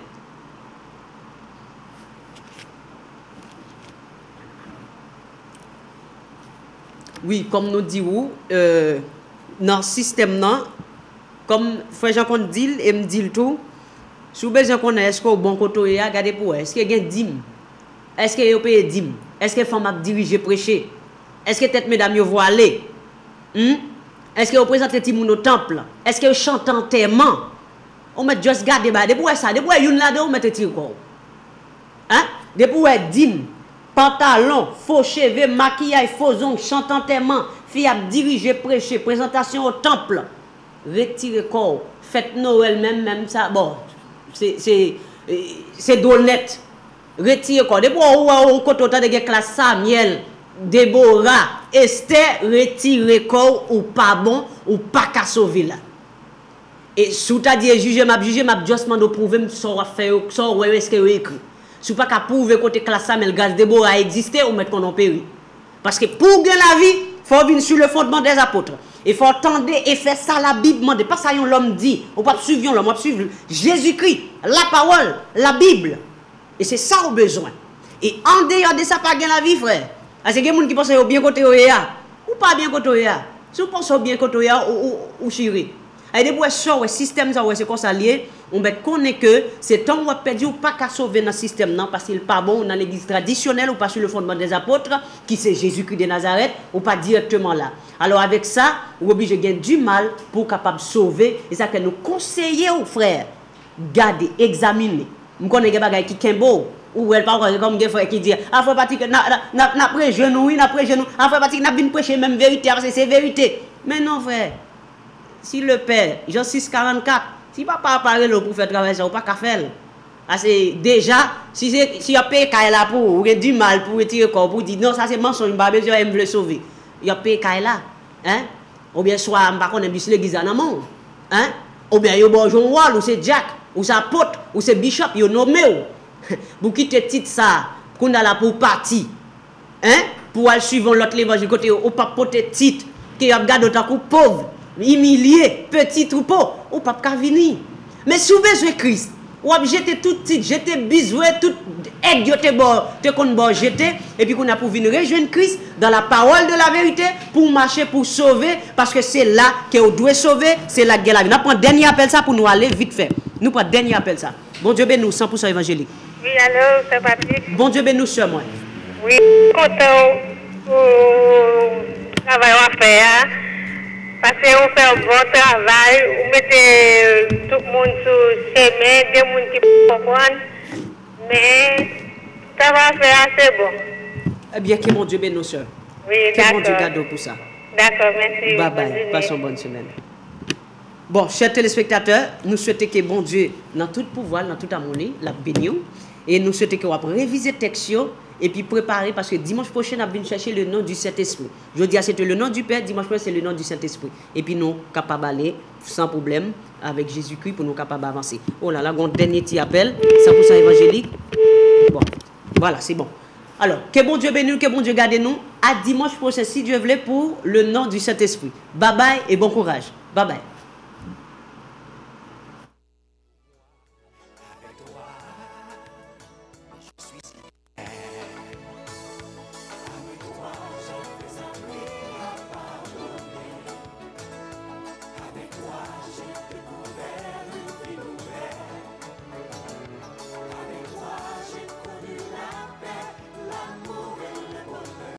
Oui, comme nous disons, euh, dans le système, non, comme frère Jean-Claude dit, et me dit tout, si vous besoin qu'on est-ce qu'au bon côté, regardez pour est-ce qu'il y a un dîme? Est-ce qu'il y a un pays dîme? Est-ce que les femmes ont dirigé, prêcher? Est-ce que tête mesdames vous voient aller? Hmm? Est-ce que vous présentez Timoun au temple? Est-ce que vous chantez enterrement? On met juste garder, bah, depuis ça, depuis une là-dedans, on met un tir corps. Hein? Depuis dîme. Pantalon, faux cheveux, maquillage, faux ongles, chante enterrement, fille à diriger, prêcher, présentation au temple, retirer corps, fête Noël, même, même ça, bon, c'est d'honnête. Retirer corps. Depuis où on compte autant de classe Samuel, Déborah, Esther, retirer corps ou pas bon, ou pas qu'à sauver là. Et sous ta dit juger, m'a juger, m'a justement de prouver, ça fait, ça, est-ce que écrit. Si vous ne pouvez pas prouver côté classe Samuel, gaz Déborah a existé, ou mettre qu'on en péri. Parce que pour gagner la vie, il faut venir sur le fondement des apôtres. Il faut attendre et faire ça la Bible demande. Pas ça l'homme dit. On ne peut pas suivre l'homme, on peut suivre Jésus-Christ, la parole, la Bible. Et c'est ça au besoin. Et en dehors de ça, pas gagner la vie, frère. Parce que il y a des gens qui pensent au bien côté Oya. Ou pas bien côté Oya. Si vous pensez au bien côté Oya, ou chéri. Et des fois, le système, c'est comme ça lié. On connaît que c'est tant qu'on a perdu ou pas qu'à sauver dans le système, non, parce qu'il n'est pas bon dans l'église traditionnelle ou pas sur le fondement des apôtres, qui c'est Jésus-Christ de Nazareth, ou pas directement là. Alors avec ça, on est obligé de gagner du mal pour capable sauver. Et ça que nous conseillons aux frères, garder, examiner. Nous connaissons des choses qui sont beaux. Ou elle parle comme des frères qui disent ah frère Patrick n'a prêché genou n'a prêché genou ah frère Patrick n'a bien prêché même vérité parce que c'est vérité. Mais non frère, si le père Jean six quarante-quatre si papa a parlé pour faire travail ça ou pas qu'à faire parce que déjà si c'est si a payé là pour ou du mal pour retirer corps pour dire non ça c'est mensonge pas besoin de me sauver il a payé là hein ou bien soit pas connait bis l'église en amont hein ou bien yo bon Jean Wall ou c'est Jack ou c'est apôtre ou c'est bishop yo nommé pour quitter titre ça qu'on a là pour partir hein pour aller suivre l'autre l'évangile côté ou pas porter titre qui a regardé autant que pauvre humilié petit troupeau ou pas qu'à venir mais sous besoin Christ ou a jeter tout titre jeter besoin tout aide yo te bon te kon bon jeter et puis qu'on a pour venir rejoindre Christ dans la parole de la vérité pour marcher pour sauver parce que c'est là que on doit sauver c'est là que la vie. Nous prend dernier appel ça pour nous aller vite fait nous prend dernier appel ça bon Dieu bénisse nous cent pour cent évangélique. Oui, allô, c'est Patrick. Bon Dieu bénisse nous, moi. Oui, content pour le travail à faire. Parce que vous faites un bon travail, vous mettez tout le monde sur le chemin, des gens qui peuvent comprendre. Mais le travail à faire, c'est bon. Eh bien, que mon Dieu bénisse nous, soeur. Oui, d'accord. Que mon Dieu d'accord. garde pour ça. D'accord, merci. Bye bye. Passons une bonne semaine. Bon, chers téléspectateurs, nous souhaitons que bon Dieu, dans tout pouvoir, dans toute harmonie, la bénisse. Et nous souhaitons qu'on va réviser le texte et puis préparer parce que dimanche prochain, on va venir chercher le nom du Saint-Esprit. Je dis, c'était le nom du Père, dimanche prochain, c'est le nom du Saint-Esprit. Et puis nous, capables d'aller sans problème avec Jésus-Christ pour nous capables d'avancer. Oh là là, un dernier petit appel, cent pour cent évangélique. Bon, voilà, c'est bon. Alors, que bon Dieu bénisse nous, que bon Dieu garde nous. À dimanche prochain, si Dieu veut, pour le nom du Saint-Esprit. Bye bye et bon courage. Bye bye.